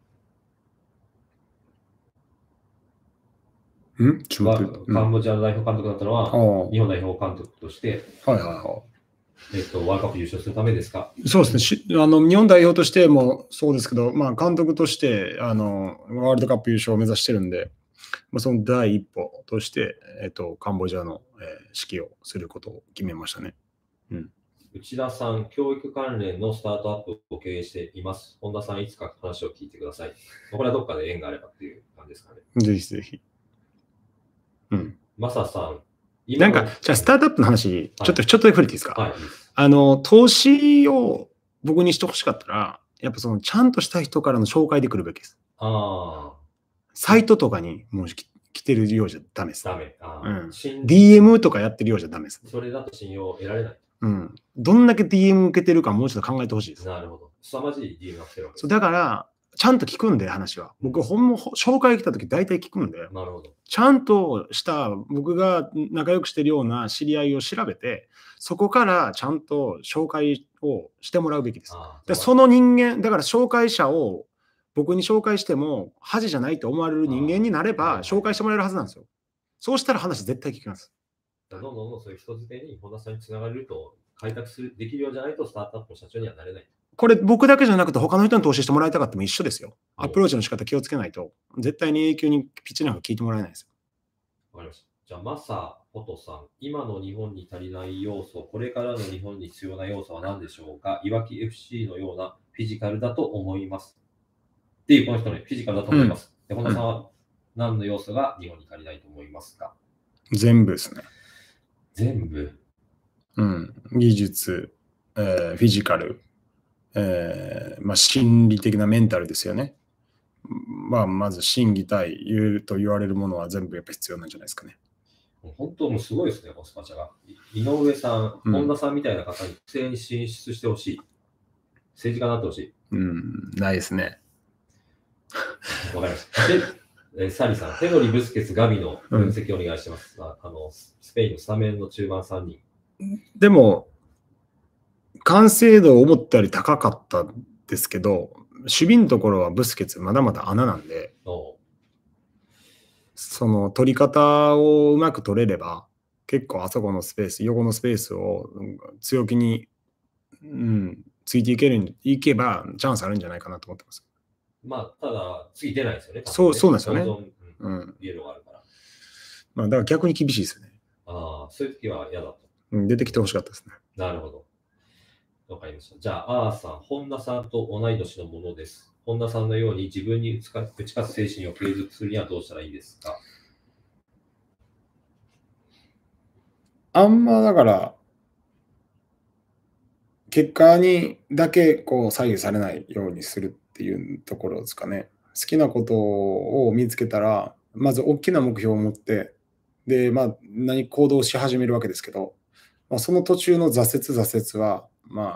カンボジアの代表監督だったのは日本代表監督として、ワールドカップ優勝するためですか？ そうですね。日本代表としてもそうですけど、まあ、監督としてワールドカップ優勝を目指してるんで、まあ、その第一歩として、カンボジアの、指揮をすることを決めましたね。 内田さん、教育関連のスタートアップを経営しています。本田さん、いつか話を聞いてください。これはどっかで縁があればっていう感じですかね。 ぜひぜひ。 マサさん。 なんか、じゃあスタートアップの話、ちょっとだけ触れていいですか？ はい。 投資を僕にしてほしかったら、やっぱそのちゃんとした人からの紹介で来るべきです。サイトとかにもう来てるようじゃダメです。DM とかやってるようじゃダメです。 それだと信用を得られない。 どんだけ DM 受けてるかもうちょっと考えてほしいです。 なるほど。凄まじい DM が来てるわけです。 だから、ちゃんと聞くんで、話は。僕、紹介来たとき大体聞くんで、 なるほど。 ちゃんとした僕が仲良くしてるような知り合いを調べて、そこからちゃんと紹介をしてもらうべきです。でその人間、だから紹介者を僕に紹介しても恥じゃないと思われる人間になれば紹介してもらえるはずなんですよ。そうしたら話絶対聞きます。 どんどんそういう人づてに本田さんにつながれると開拓できるようじゃないとスタートアップの社長にはなれない。 これ僕だけじゃなくて他の人に投資してもらいたかったも一緒ですよ。アプローチの仕方気をつけないと絶対に永久にピッチなんか聞いてもらえないですよ。 わかりました。じゃあマサホトさん、今の日本に足りない要素、これからの日本に必要な要素は何でしょうか？いわき FC のようなフィジカルだと思います。っていうこの人ね、フィジカルだと思います。で本田さんは何の要素が日本に足りないと思いますか？ 全部ですね。 全部。 技術、フィジカル、心理的なメンタルですよね。まず心技体と言われるものは全部やっぱ必要なんじゃないですかね。 本当もうすごいですね、コスパチャが。井上さん、本田さんみたいな方に不正に進出してほしい。政治家になってほしい。 ないですね。 わかりました。サリさん、テノリ、ブスケツ、ガビの分析お願いします。スペインのスタメンの中盤3人。 でも、完成度を思ったより高かったですけど、守備のところはブスケツまだまだ穴なんで、その取り方をうまく取れれば、結構あそこのスペース、横のスペースを強気に、ついていけばチャンスあるんじゃないかなと思ってます。 ただ、次出ないですよね。 そうなんですよね。 イエローがあるから。 だから逆に厳しいですよね。 そういう時は嫌だと。 出てきてほしかったですね。 なるほど。わかりました。じゃあ、アーさん、本田さんと同い年のものです。本田さんのように自分に打ち勝つ精神を継続するにはどうしたらいいですか？ だから、結果にだけ左右されないようにするっていうところですかね。好きなことを見つけたら、まず大きな目標を持って、で、行動し始めるわけですけど、その途中の挫折は、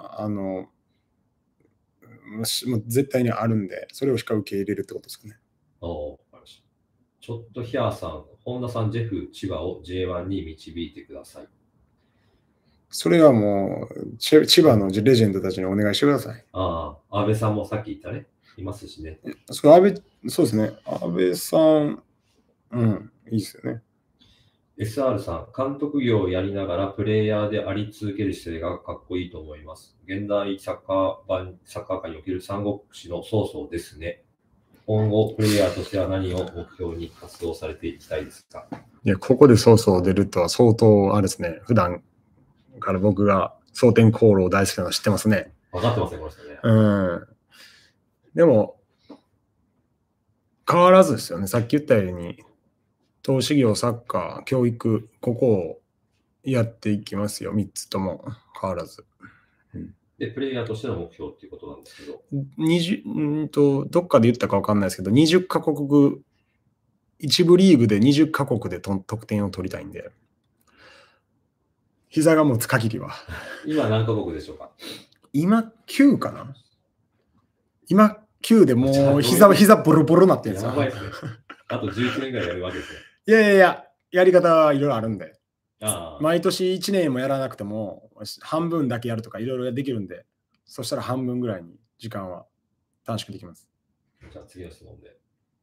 絶対にあるんで、それをしか受け入れるってことですかね。 ちょっとヒャーさん、本田さん、ジェフ、千葉を J1 に導いてください。 それはもう、千葉のレジェンドたちにお願いしてください。 安倍さんもさっき言ったね、いますしね。 そうですね。安倍さん、いいですよね。 SR さん、監督業をやりながらプレイヤーであり続ける姿勢がかっこいいと思います。現代サッカー界における三国志の曹操ですね。今後、プレイヤーとしては何を目標に活動されていきたいですか？ いや、ここで曹操出るとは相当、あれですね、普段から僕が蒼天航路を大好きなの知ってますね。 分かってますね、この人ね。 でも、変わらずですよね。さっき言ったように、投資業、サッカー、教育、ここをやっていきますよ。3つとも変わらず。 で、プレイヤーとしての目標っていうことなんですけど、どっかで言ったか分かんないですけど、20カ国、一部リーグで20カ国で得点を取りたいんで、 膝が持つ限りは。 今何カ国でしょうか？ 今9かな？今9でもう膝ボロボロになってるんですよ。 やばいですね。あと11年ぐらいやるわけですね。 いや、やり方はいろいろあるんで。 あ毎年1年もやらなくても、半分だけやるとかいろいろできるんで、そしたら半分ぐらいに時間は短縮できます。 じゃあ次の質問で。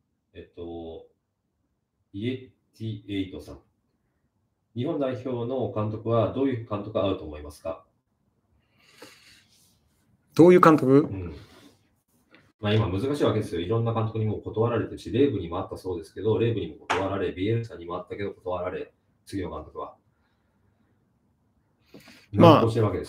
イエティエイトさん。日本代表の監督はどういう監督が合うと思いますか？ どういう監督？ まあ今難しいわけですよ。いろんな監督にも断られてるし、レーブにもあったそうですけど、レーブにも断られ、ビエルサにもあったけど断られ、次の監督は。 まあ、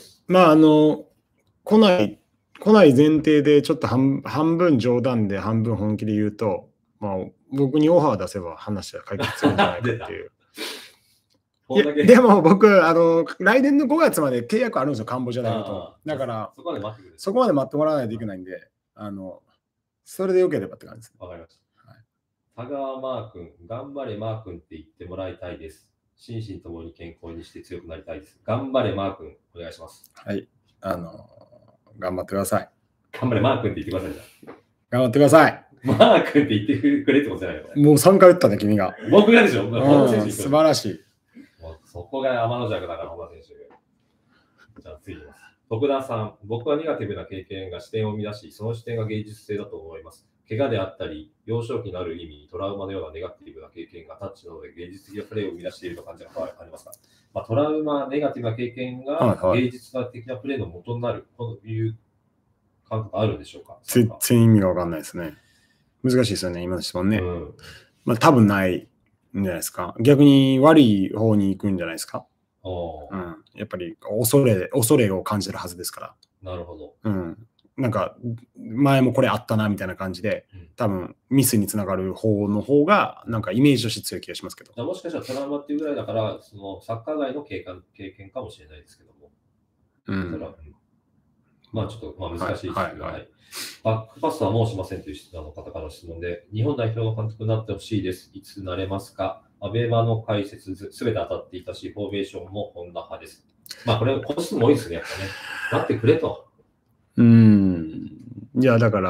来ない前提でちょっと半分冗談で半分本気で言うと、まあ僕にオファー出せば話は解決するんじゃないかっていう。でも僕、来年の5月まで契約あるんですよ、カンボジア代表と。だから、そこまで待ってもらわないといけないんで、それでよければって感じです。 わかりました。田川マー君、頑張れマー君って言ってもらいたいです。心身ともに健康にして強くなりたいです。頑張れマー君、お願いします。 はい。頑張ってください。 頑張れマー君って言ってください。 頑張ってください。 マー君って言ってくれってことじゃないの？ もう3回打ったね、君が。 僕がでしょ？ 素晴らしい。 そこが天の弱だから、本田選手。じゃあ次いきます。徳田さん、僕はネガティブな経験が視点を生み出し、その視点が芸術性だと思います。怪我であったり、幼少期のある意味、トラウマのようなネガティブな経験がタッチなどで芸術的なプレーを生み出していると感じがありますか？トラウマ、ネガティブな経験が芸術的なプレーの元になるという感覚あるんでしょうか？ 全然意味がわかんないですね。難しいですよね、今の質問ね。多分ないんじゃないですか。逆に悪い方に行くんじゃないですか。やっぱり恐れを感じるはずですから。 なるほど。 なんか前もこれあったなみたいな感じで、多分ミスにつながる方の方がなんかイメージとして強い気がしますけど。 もしかしたらトラウマっていうぐらいだから、そのサッカー外の経験かもしれないですけども。ちょっと難しいですけど、バックパスはもうしませんという方からの質問で、日本代表の監督になってほしいです。いつなれますか？アベマの解説すべて当たっていたし、フォーメーションも本田派です。これ、個室も多いですね、やっぱね。なってくれと。 いや、だから、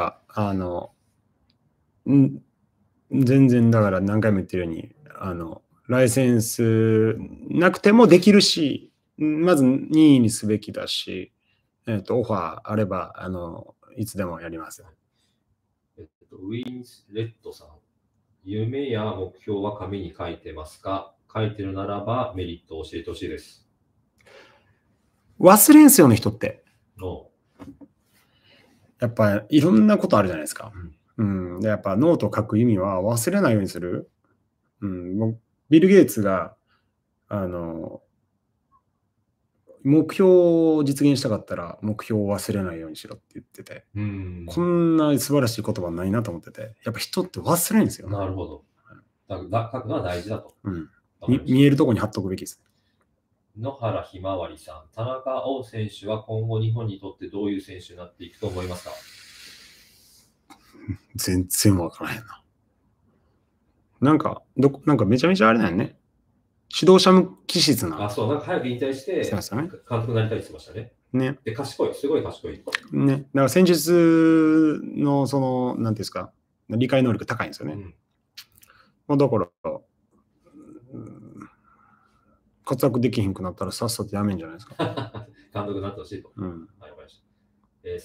全然だから何回も言ってるように、ライセンスなくてもできるし、まず任意にすべきだし、オファーあれば、いつでもやります。 ウィンスレッドさん。夢や目標は紙に書いてますか？書いてるならばメリットを教えてほしいです。 忘れんすよね、人って。やっぱいろんなことあるじゃないですか。でやっぱノートを書く意味は忘れないようにする。ビル・ゲイツが目標を実現したかったら目標を忘れないようにしろって言ってて、こんな素晴らしい言葉ないなと思ってて、やっぱ人って忘れるんですよ。 なるほど。書くのは大事だと。 見えるところに貼っとくべきです。 野原ひまわりさん、田中碧選手は今後日本にとってどういう選手になっていくと思いますか？ 全然わからへんな。なんかめちゃめちゃあれだよね。指導者気質な。 なんか早く引退して、監督になりたいって言ってましたね。で、賢い、すごい賢い。 ね。だから戦術のなんていうんですか、理解能力高いんですよね。だから、活躍できひんくなったらさっさとやめんじゃないですか。 監督になってほしいと。わかりました。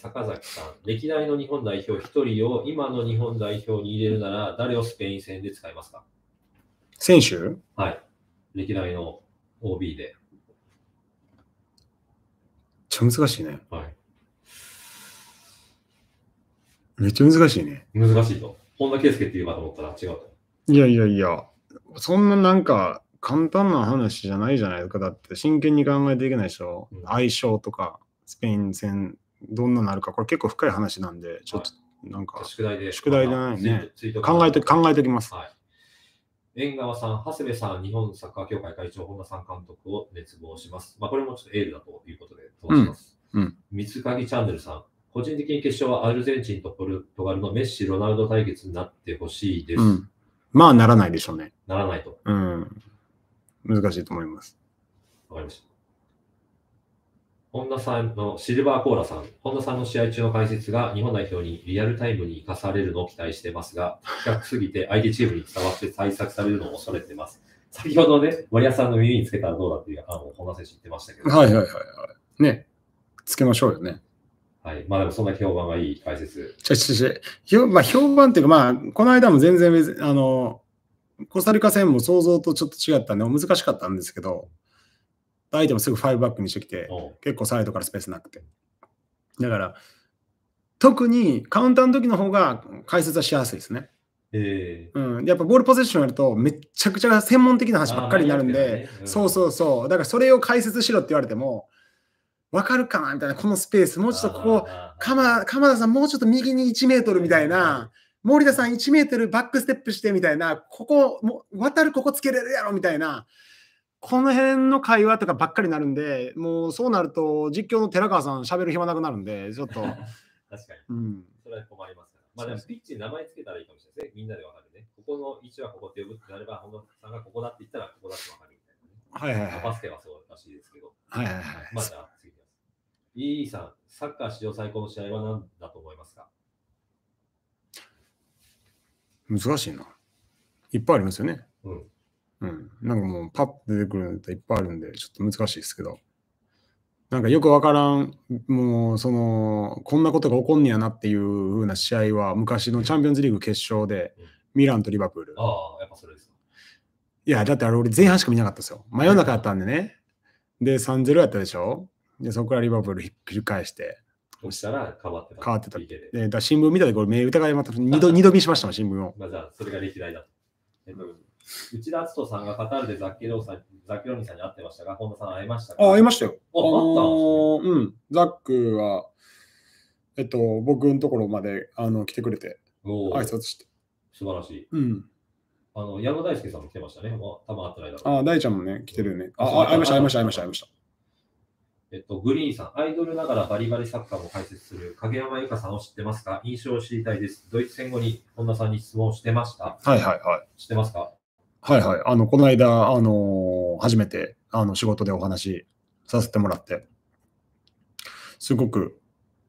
坂崎さん、歴代の日本代表1人を今の日本代表に入れるなら誰をスペイン戦で使いますか？ 選手？ はい。歴代の OB で。 めっちゃ難しいね。めっちゃ難しいね。 難しいと。本田圭佑って言うかと思ったら違うと。 いや、そんななんか簡単な話じゃないじゃないですか。だって真剣に考えていけないでしょ。相性とかスペイン戦どんななるか、これ結構深い話なんで、ちょっとなんか宿題じゃないね。考えておきます。 縁川さん、長谷部さん、日本サッカー協会会長、本田さん監督を熱望します。これもちょっとエールだということで通します。三鍵チャンネルさん、個人的に決勝はアルゼンチンとポルトガルのメッシ、ロナウド対決になってほしいです。 ならないでしょうね。 ならないと。 難しいと思います。 わかりました。 本田さんのシルバーコーラさん、本田さんの試合中の解説が日本代表にリアルタイムに生かされるのを期待してますが、比較すぎて相手チームに伝わって対策されるのを恐れてます。先ほどね、森保さんの耳につけたらどうだっていう、本田選手言ってましたけど。 はいはいはいはい。ね。つけましょうよね。 はい。まあでもそんな評判がいい解説。 まあ評判っていうか、まあ、この間も全然コスタリカ戦も想像とちょっと違ったんで、難しかったんですけど、相手もすぐ5バックにしてきて、結構サイドからスペースなくて。だから、特にカウンターの時の方が解説はしやすいですね。やっぱボールポゼッションやるとめっちゃくちゃ専門的な話ばっかりになるんで、そうそうそう。だからそれを解説しろって言われても、わかるかなみたいな、このスペース、もうちょっとここ、鎌田さんもうちょっと右に1メートルみたいな、森田さん1メートルバックステップしてみたいな、ここ、渡るここつけれるやろみたいな、この辺の会話とかばっかりになるんで、もうそうなると実況の寺川さん喋る暇なくなるんで、ちょっと。 確かに。それは困りますから。まあでもピッチに名前つけたらいいかもしれないですね。みんなでわかるね。ここの位置はここって呼ぶってなれば、本田さんがここだって言ったらここだってわかるみたいな、ね。はいはいはい。バスケはそうらしいですけど。 はいはいはい。 まあじゃあ次です。イーさん、サッカー史上最高の試合は何だと思いますか？ 難しいな。いっぱいありますよね。なんかもうパッと出てくるのっていっぱいあるんで、ちょっと難しいですけど。なんかよくわからん、もうこんなことが起こんねやなっていう風な試合は、昔のチャンピオンズリーグ決勝で、ミランとリバプール。 ああ、やっぱそれですか。 いや、だって俺前半しか見なかったですよ。真夜中やったんでね。で、3-0 やったでしょ。で、そこからリバプールひっくり返して。 そしたら変わってた。 変わってた。で、だ新聞見たでこれ目疑いまた二度見しましたもん、新聞を。 まあじゃあ、それが歴代だ。内田篤人さんがカタールでザッケローニさんに会ってましたが、本田さん会いましたか？ 会いましたよ。 ザックは、僕のところまで来てくれて、挨拶して。 素晴らしい。矢野大輔さんも来てましたね。多分会ってないだろう。大ちゃんもね、来てるよね。会いました。 グリーンさん、アイドルながらバリバリサッカーも解説する影山由佳さんを知ってますか？印象を知りたいです。ドイツ戦後に本田さんに質問してました。知ってますか？ はいはい。この間、初めて仕事でお話しさせてもらって、すごく、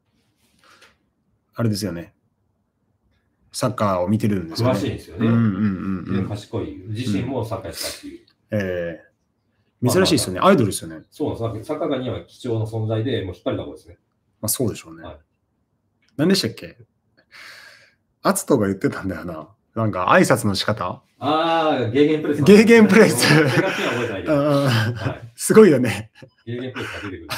あれですよね。サッカーを見てるんですよね。 詳しいですよね。賢い。自身もサッカーやったっていう。 珍しいですよね。アイドルですよね。 そうなんです。サッカー界には貴重な存在で、もう引っ張りだこですね。 まあそうでしょうね。何でしたっけ？アツトが言ってたんだよな。なんか挨拶の仕方？ ゲーゲンプレス。 ゲーゲンプレス。すごいよね。 ゲーゲンプレスが出てくる。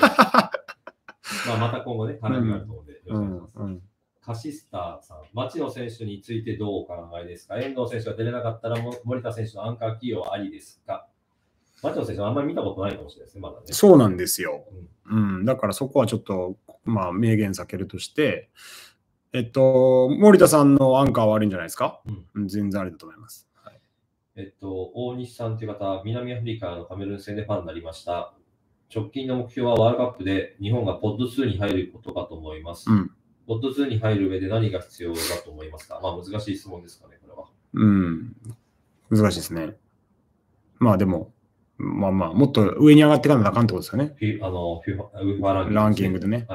また今後ね、絡みがあると思うんで、よろしくお願いします。カシスターさん、町野選手についてどうお考えですか？遠藤選手が出れなかったら、森田選手のアンカー起用ありですか？町野選手はあんまり見たことないかもしれないですね、まだね。 そうなんですよ。だからそこはちょっと、明言避けるとして、森田さんのアンカーは悪いんじゃないですか？全然ありだと思います。 大西さんという方、南アフリカのカメルーン戦でファンになりました。直近の目標はワールドカップで日本がポッド2に入ることかと思います。ポッド2に入る上で何が必要だと思いますか？難しい質問ですかね、これは。 難しいですね。でも、もっと上に上がっていかないとあかんってことですよね。ランキングでね。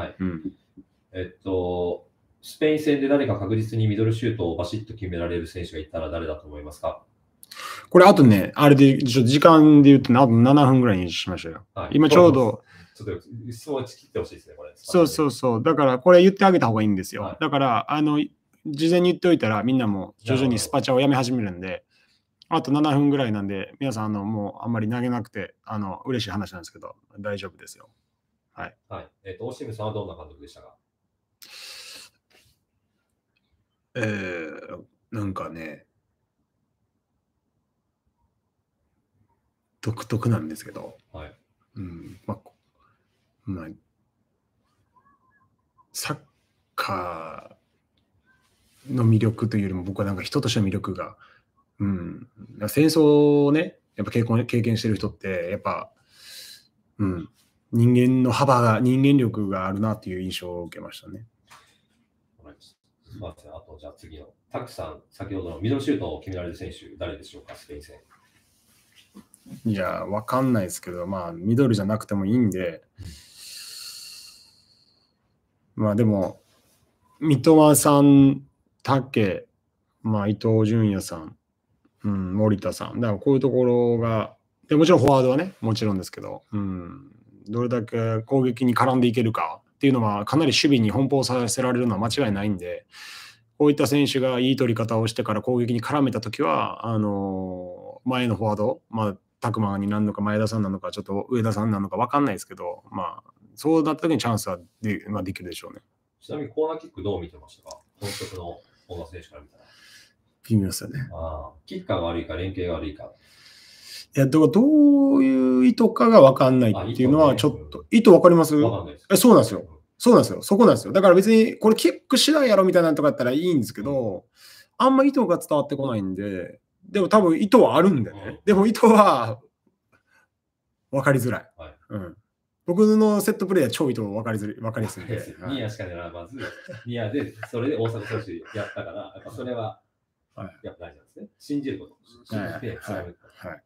スペイン戦で誰か確実にミドルシュートをバシッと決められる選手がいたら誰だと思いますか？ これ、あとね、あれで、時間で言うと、あと7分ぐらいにしましょうよ。今ちょうど。 ちょっと質問切ってほしいですね、これ。 そう。だから、これ言ってあげた方がいいんですよ。だから、事前に言っておいたら、みんなも徐々にスパチャをやめ始めるんで、あと7分ぐらいなんで、皆さん、もうあんまり投げなくて、嬉しい話なんですけど、大丈夫ですよ。はい。 オシムさんはどんな監督でしたか？ なんかね、独特なんですけど、サッカーの魅力というよりも、僕はなんか人としての魅力が、戦争をね、やっぱ経験してる人って、やっぱ、人間力があるなっていう印象を受けましたね。 あと、じゃあ次の、タクさん、先ほどのミドルシュートを決められる選手、誰でしょうか、スペイン戦。 いや、わかんないですけど、ミドルじゃなくてもいいんで、 まあでも、三笘さん、竹、まあ、伊東純也さん、森田さん、だからこういうところが、でもちろんフォワードはね、もちろんですけど、どれだけ攻撃に絡んでいけるかっていうのは、かなり守備に奔放させられるのは間違いないんで、こういった選手がいい取り方をしてから攻撃に絡めたときは、前のフォワード、まあ、拓磨になるのか、前田さんなのか、ちょっと上田さんなのか分かんないですけど、まあ、そうなった時にチャンスはできるでしょうね。 ちなみにコーナーキックどう見てましたか？本職の本田選手から見たら。 微妙ですよね。 キッカーが悪いか、連携が悪いか。 いや、だからどういう意図かが分かんないっていうのは、ちょっと、意図分かります？ 分かんないです。 そうなんですよ。そうなんですよ。そこなんですよ。だから別に、これキック次第やろみたいなのとかやったらいいんですけど、あんま意図が伝わってこないんで、でも多分意図はあるんでね。でも意図は分かりづらい。僕のセットプレーは超意図分かりやすいんで。 ニアしか狙わず、ニアで、それで大阪選手やったから、やっぱそれは、やっぱ大事なんですね。信じること。信じて、貫くこと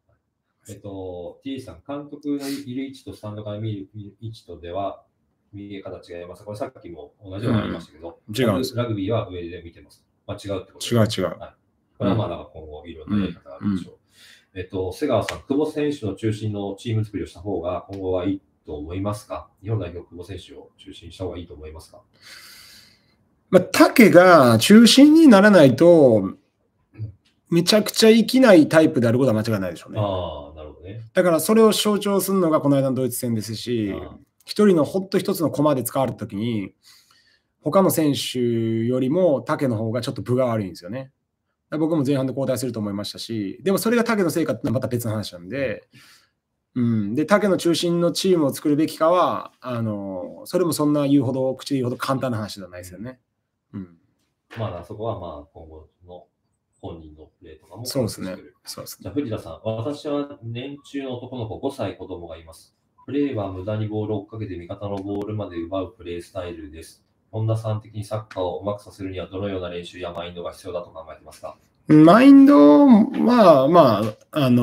。T さん、監督のいる位置とスタンドから見る位置とでは、見え方違います。これさっきも同じようにありましたけど、 違うんです。 ラグビーは上で見てます。まあ、違うってこと違う。 これはまだ今後いろんなやり方があるでしょう。瀬川さん、久保選手の中心のチーム作りをした方が今後はいいと思いますか？日本代表、久保選手を中心にした方がいいと思いますか？ まあ、竹が中心にならないと、めちゃくちゃ生きないタイプであることは間違いないでしょうね。 なるほどね。 だからそれを象徴するのがこの間のドイツ戦ですし、一人のほっと一つの駒で使われたときに、他の選手よりも竹の方がちょっと分が悪いんですよね。僕も前半で交代すると思いましたし、でもそれが竹の成果ってのはまた別の話なんで、で、竹の中心のチームを作るべきかは、それもそんな口で言うほど簡単な話ではないですよね。 まあ、そこはまあ今後の本人のプレーとかも。 そうですね。 じゃあ藤田さん、私は年中の男の子5歳子供がいます。プレーは無駄にボールを追っかけて味方のボールまで奪うプレースタイルです。本田さん的にサッカーをうまくさせるにはどのような練習やマインドが必要だと考えてますか？ マインドは、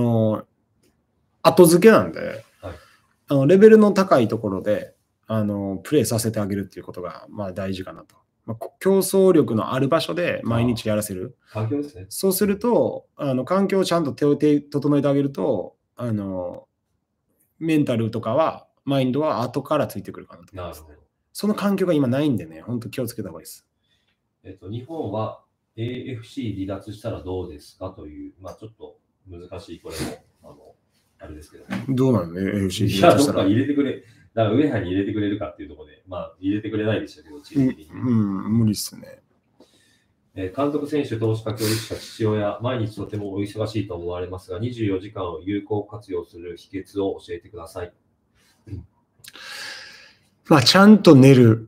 後付けなんで、レベルの高いところでプレーさせてあげるっていうことが大事かなと。競争力のある場所で毎日やらせる。 環境ですね。 そうすると、環境をちゃんと整えてあげると、メンタルとかは、マインドは後からついてくるかなと思います、ね。なるほど。その環境が今ないんでね、本当気をつけた方がいいです。 日本は AFC 離脱したらどうですかという、ちょっと難しい、これも、あれですけど。 どうなのね、AFC 離脱したら。どっか入れてくれ。だからウェハに入れてくれるかっていうところで、入れてくれないでしたけど、チーム的に。 無理っすね。 監督、選手、投資家、教育者、父親、毎日とてもお忙しいと思われますが、24時間を有効活用する秘訣を教えてください。 ちゃんと寝る。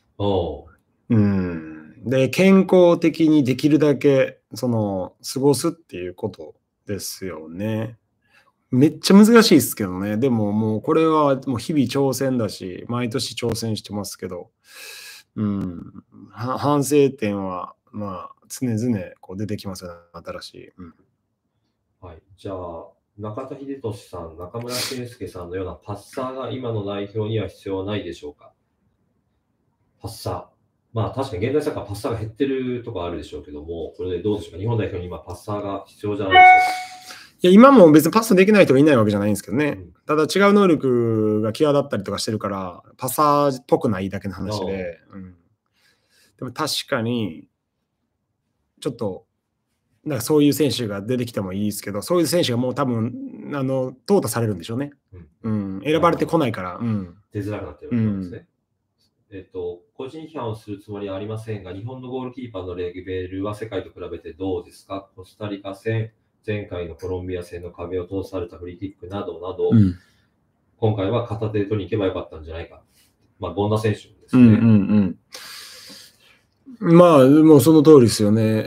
で、健康的にできるだけ、過ごすっていうことですよね。めっちゃ難しいですけどね。でももうこれはもう日々挑戦だし、毎年挑戦してますけど、反省点は常々出てきますよね、新しい。 はい。じゃあ、中田英寿さん、中村俊輔さんのようなパッサーが今の代表には必要ないでしょうか？パッサー。確かに現代サッカーパッサーが減ってるところあるでしょうけども、これでどうでしょうか？日本代表に今パッサーが必要じゃないでしょうか？ いや、今も別にパスできない人がいないわけじゃないんですけどね。ただ違う能力が際立ったりとかしてるから、パサーっぽくないだけの話で。でも確かに、ちょっと、そういう選手が出てきてもいいですけど、そういう選手がもう多分、淘汰されるんでしょうね。選ばれてこないから。 出づらくなってるんですね。個人批判をするつもりはありませんが、日本のゴールキーパーのレベルは世界と比べてどうですか？コスタリカ戦、前回のコロンビア戦の壁を通されたフリーキックなどなど、今回は片手で取りに行けばよかったんじゃないか。権田選手ですね。 もうその通りですよね。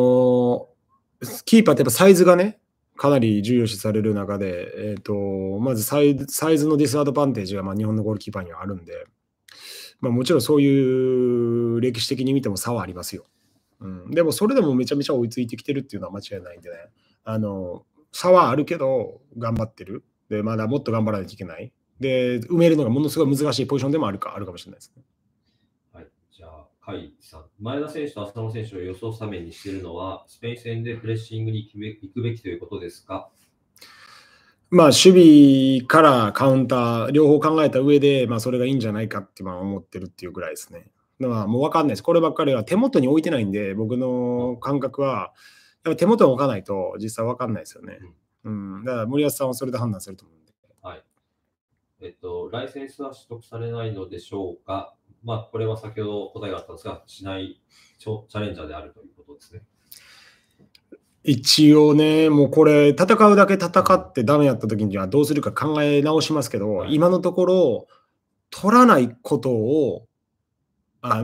キーパーってやっぱサイズがね、かなり重要視される中で、まずサイズのディスアドバンテージが日本のゴールキーパーにはあるんで、もちろんそういう歴史的に見ても差はありますよ。でもそれでもめちゃめちゃ追いついてきてるっていうのは間違いないんでね。差はあるけど頑張ってる。で、まだもっと頑張らないといけない。で、埋めるのがものすごい難しいポジションでもあるかもしれないですね。 はい。 じゃあ、甲斐さん。前田選手と浅野選手を予想スタメンにしているのは、スペイン戦でプレッシングに行くべきということですか？ まあ、守備からカウンター、両方考えた上で、まあ、それがいいんじゃないかって思ってるっていうぐらいですね。だからもう分かんないです。こればっかりは手元に置いてないんで、僕の感覚は、やっぱ手元に置かないと実際分かんないですよね。だから森保さんはそれで判断すると思うんで。 はい。ライセンスは取得されないのでしょうか？まあ、これは先ほど答えがあったんですが、しないチャレンジャーであるということですね。 一応ね、もうこれ、戦うだけ戦ってダメやった時にはどうするか考え直しますけど、今のところ、取らないことを、あ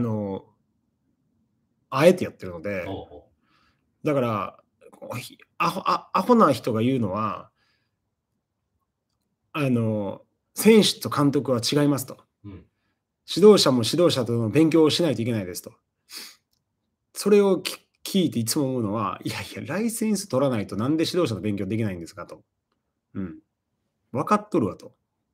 えてやってるので、だから、アホな人が言うのは、選手と監督は違いますと。指導者も指導者との勉強をしないといけないですと。それを聞いていつも思うのは、いやいや、ライセンス取らないとなんで指導者の勉強できないんですかと。分かっとるわと。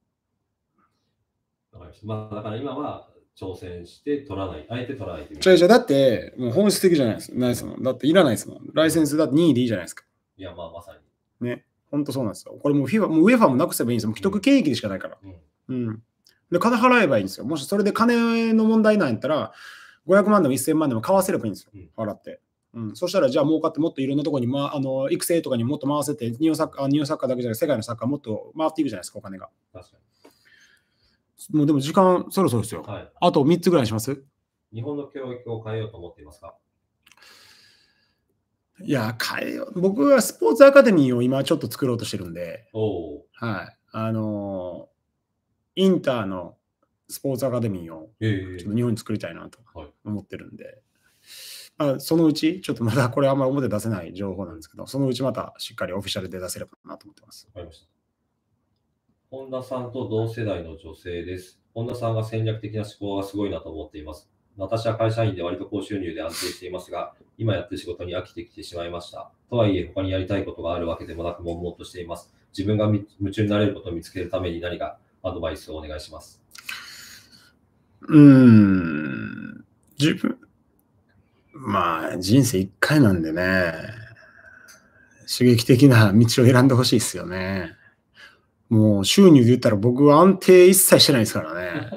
わかりました。まあ、だから今は挑戦して取らない、あえて取らないという。 だって、もう本質的じゃないですもん。だっていらないですもん。ライセンスだって任意でいいじゃないですか。 いや、まあまさに。ね。本当そうなんですよ。これもうFIFA、もう UEFA もなくせばいいんですよ。もう既得権益でしかないから。で、金払えばいいんですよ。もしそれで金の問題なんやったら、500万でも1000万でも買わせればいいんですよ。払って。そしたら、じゃあ儲かってもっといろんなところに、育成とかにもっと回せて、日本サッカーだけじゃなくて世界のサッカーもっと回っていくじゃないですか、お金が。 確かに。 もうでも時間そろそろですよ。あと3つぐらいにします？ 日本の教育を変えようと思っていますか？ いや、変えよう。僕はスポーツアカデミーを今ちょっと作ろうとしてるんで、はい。インターのスポーツアカデミーをちょっと日本に作りたいなと思ってるんで、そのうち、ちょっとまだこれあんま表出せない情報なんですけど、そのうちまたしっかりオフィシャルで出せればなと思ってます。 わかりました。本田さんと同世代の女性です。本田さんが戦略的な思考がすごいなと思っています。私は会社員で割と高収入で安定していますが、今やってる仕事に飽きてきてしまいました。とはいえ、他にやりたいことがあるわけでもなく、悶々としています。自分が夢中になれることを見つけるために何かアドバイスをお願いします。 自分、まあ、人生一回なんでね、刺激的な道を選んでほしいですよね。もう収入で言ったら僕は安定一切してないですからね。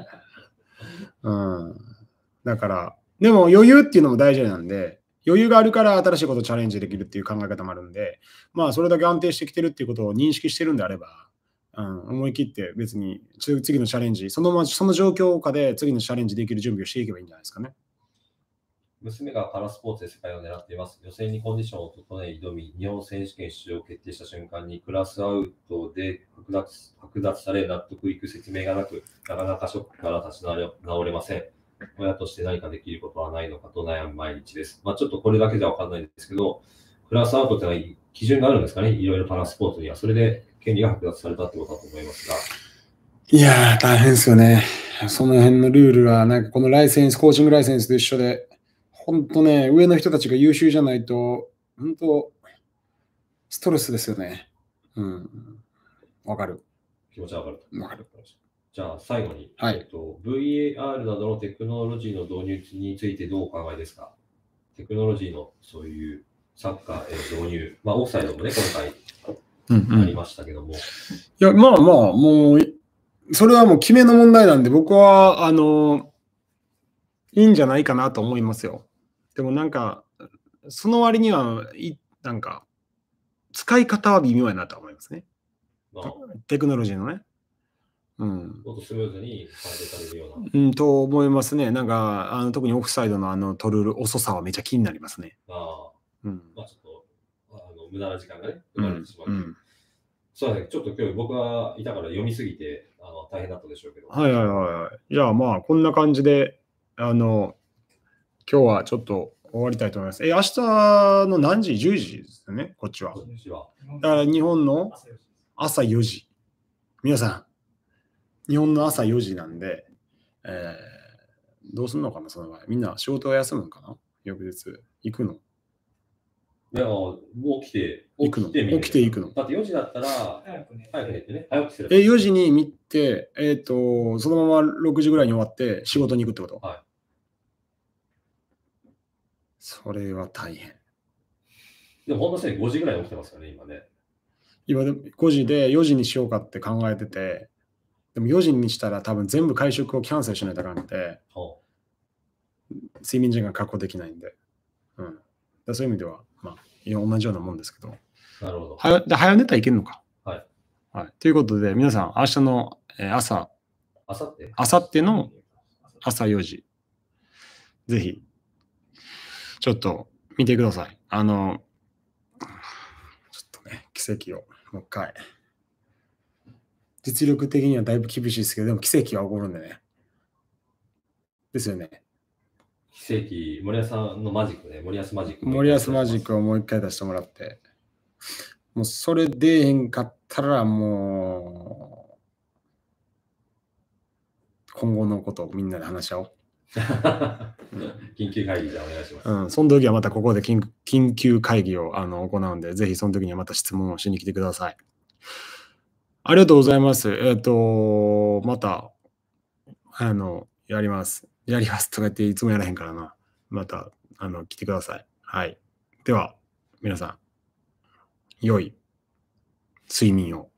だから、でも余裕っていうのも大事なんで、余裕があるから新しいことをチャレンジできるっていう考え方もあるんで、まあそれだけ安定してきてるっていうことを認識してるんであれば、思い切って別に次のチャレンジ、その状況下で次のチャレンジできる準備をしていけばいいんじゃないですかね。 娘がパラスポーツで世界を狙っています。予選にコンディションを整え挑み、日本選手権出場を決定した瞬間にクラスアウトで剥奪され納得いく説明がなく、なかなかショックから立ち直れません。親として何かできることはないのかと悩む毎日です。まあ、ちょっとこれだけじゃ分かんないんですけど、クラスアウトってのは基準があるんですかね、いろいろパラスポーツには。それで権利が剥奪されたってことだと思いますが。 いやー、大変ですよね。その辺のルールは、なんかこのライセンス、コーチングライセンスと一緒で、本当ね、上の人たちが優秀じゃないと、本当、ストレスですよね。わかる。 気持ちはわかる。 わかる。 じゃあ最後に、 VAR などのテクノロジーの導入についてどうお考えですか？テクノロジーのそういうサッカーへの導入、まあオフサイドもね、今回ありましたけども。 いや、まあまあ、もう、それはもう決めの問題なんで、僕は、いいんじゃないかなと思いますよ。でもなんか、その割には、なんか、使い方は微妙やなと思いますね。テクノロジーのね。 もっとスムーズに反映されるような。 と思いますね。なんか、特にオフサイドの取る遅さはめっちゃ気になりますね。 まあちょっと、無駄な時間がね、生まれてしまう。そうですね、ちょっと今日僕はいたから読みすぎて大変だったでしょうけど。じゃあまあ、こんな感じで、今日はちょっと終わりたいと思います。明日の何時 ?10 時ですよね、こっちは。だから日本の朝4時。皆さん、日本の朝4時なんで、どうすんのかな、その場合。みんな仕事を休むのかな、翌日。行くの？ いや、もう起きて行くの。 だって4時だったら、早く寝てね。早起きする。 4時に見て、そのまま6時ぐらいに終わって仕事に行くってこと？ それは大変。 でも、ほんのせい5時ぐらい起きてますよね、今ね。 今で5時で4時にしようかって考えてて、でも4時にしたら多分全部会食をキャンセルしないとあかんので、睡眠時間確保できないんで。そういう意味では、まあ、同じようなもんですけど。 なるほど。 早寝たらいけるのか。 はい。 はい。ということで、皆さん、明日の朝、 あさっての朝4時、ぜひ、ちょっと見てください。ちょっとね、奇跡をもう一回。実力的にはだいぶ厳しいですけど、でも奇跡は起こるんでね。ですよね。 奇跡、森保さんのマジックね、森保マジック。 森保マジックをもう一回出してもらって、もうそれ出えへんかったら、もう、今後のことをみんなで話し合おう。 緊急会議でお願いします。 その時はまたここで緊急会議を行うんで、ぜひその時にはまた質問をしに来てください。ありがとうございます。また、やります。やりますとか言っていつもやらへんからな。また、来てください。はい。では、皆さん、良い睡眠を。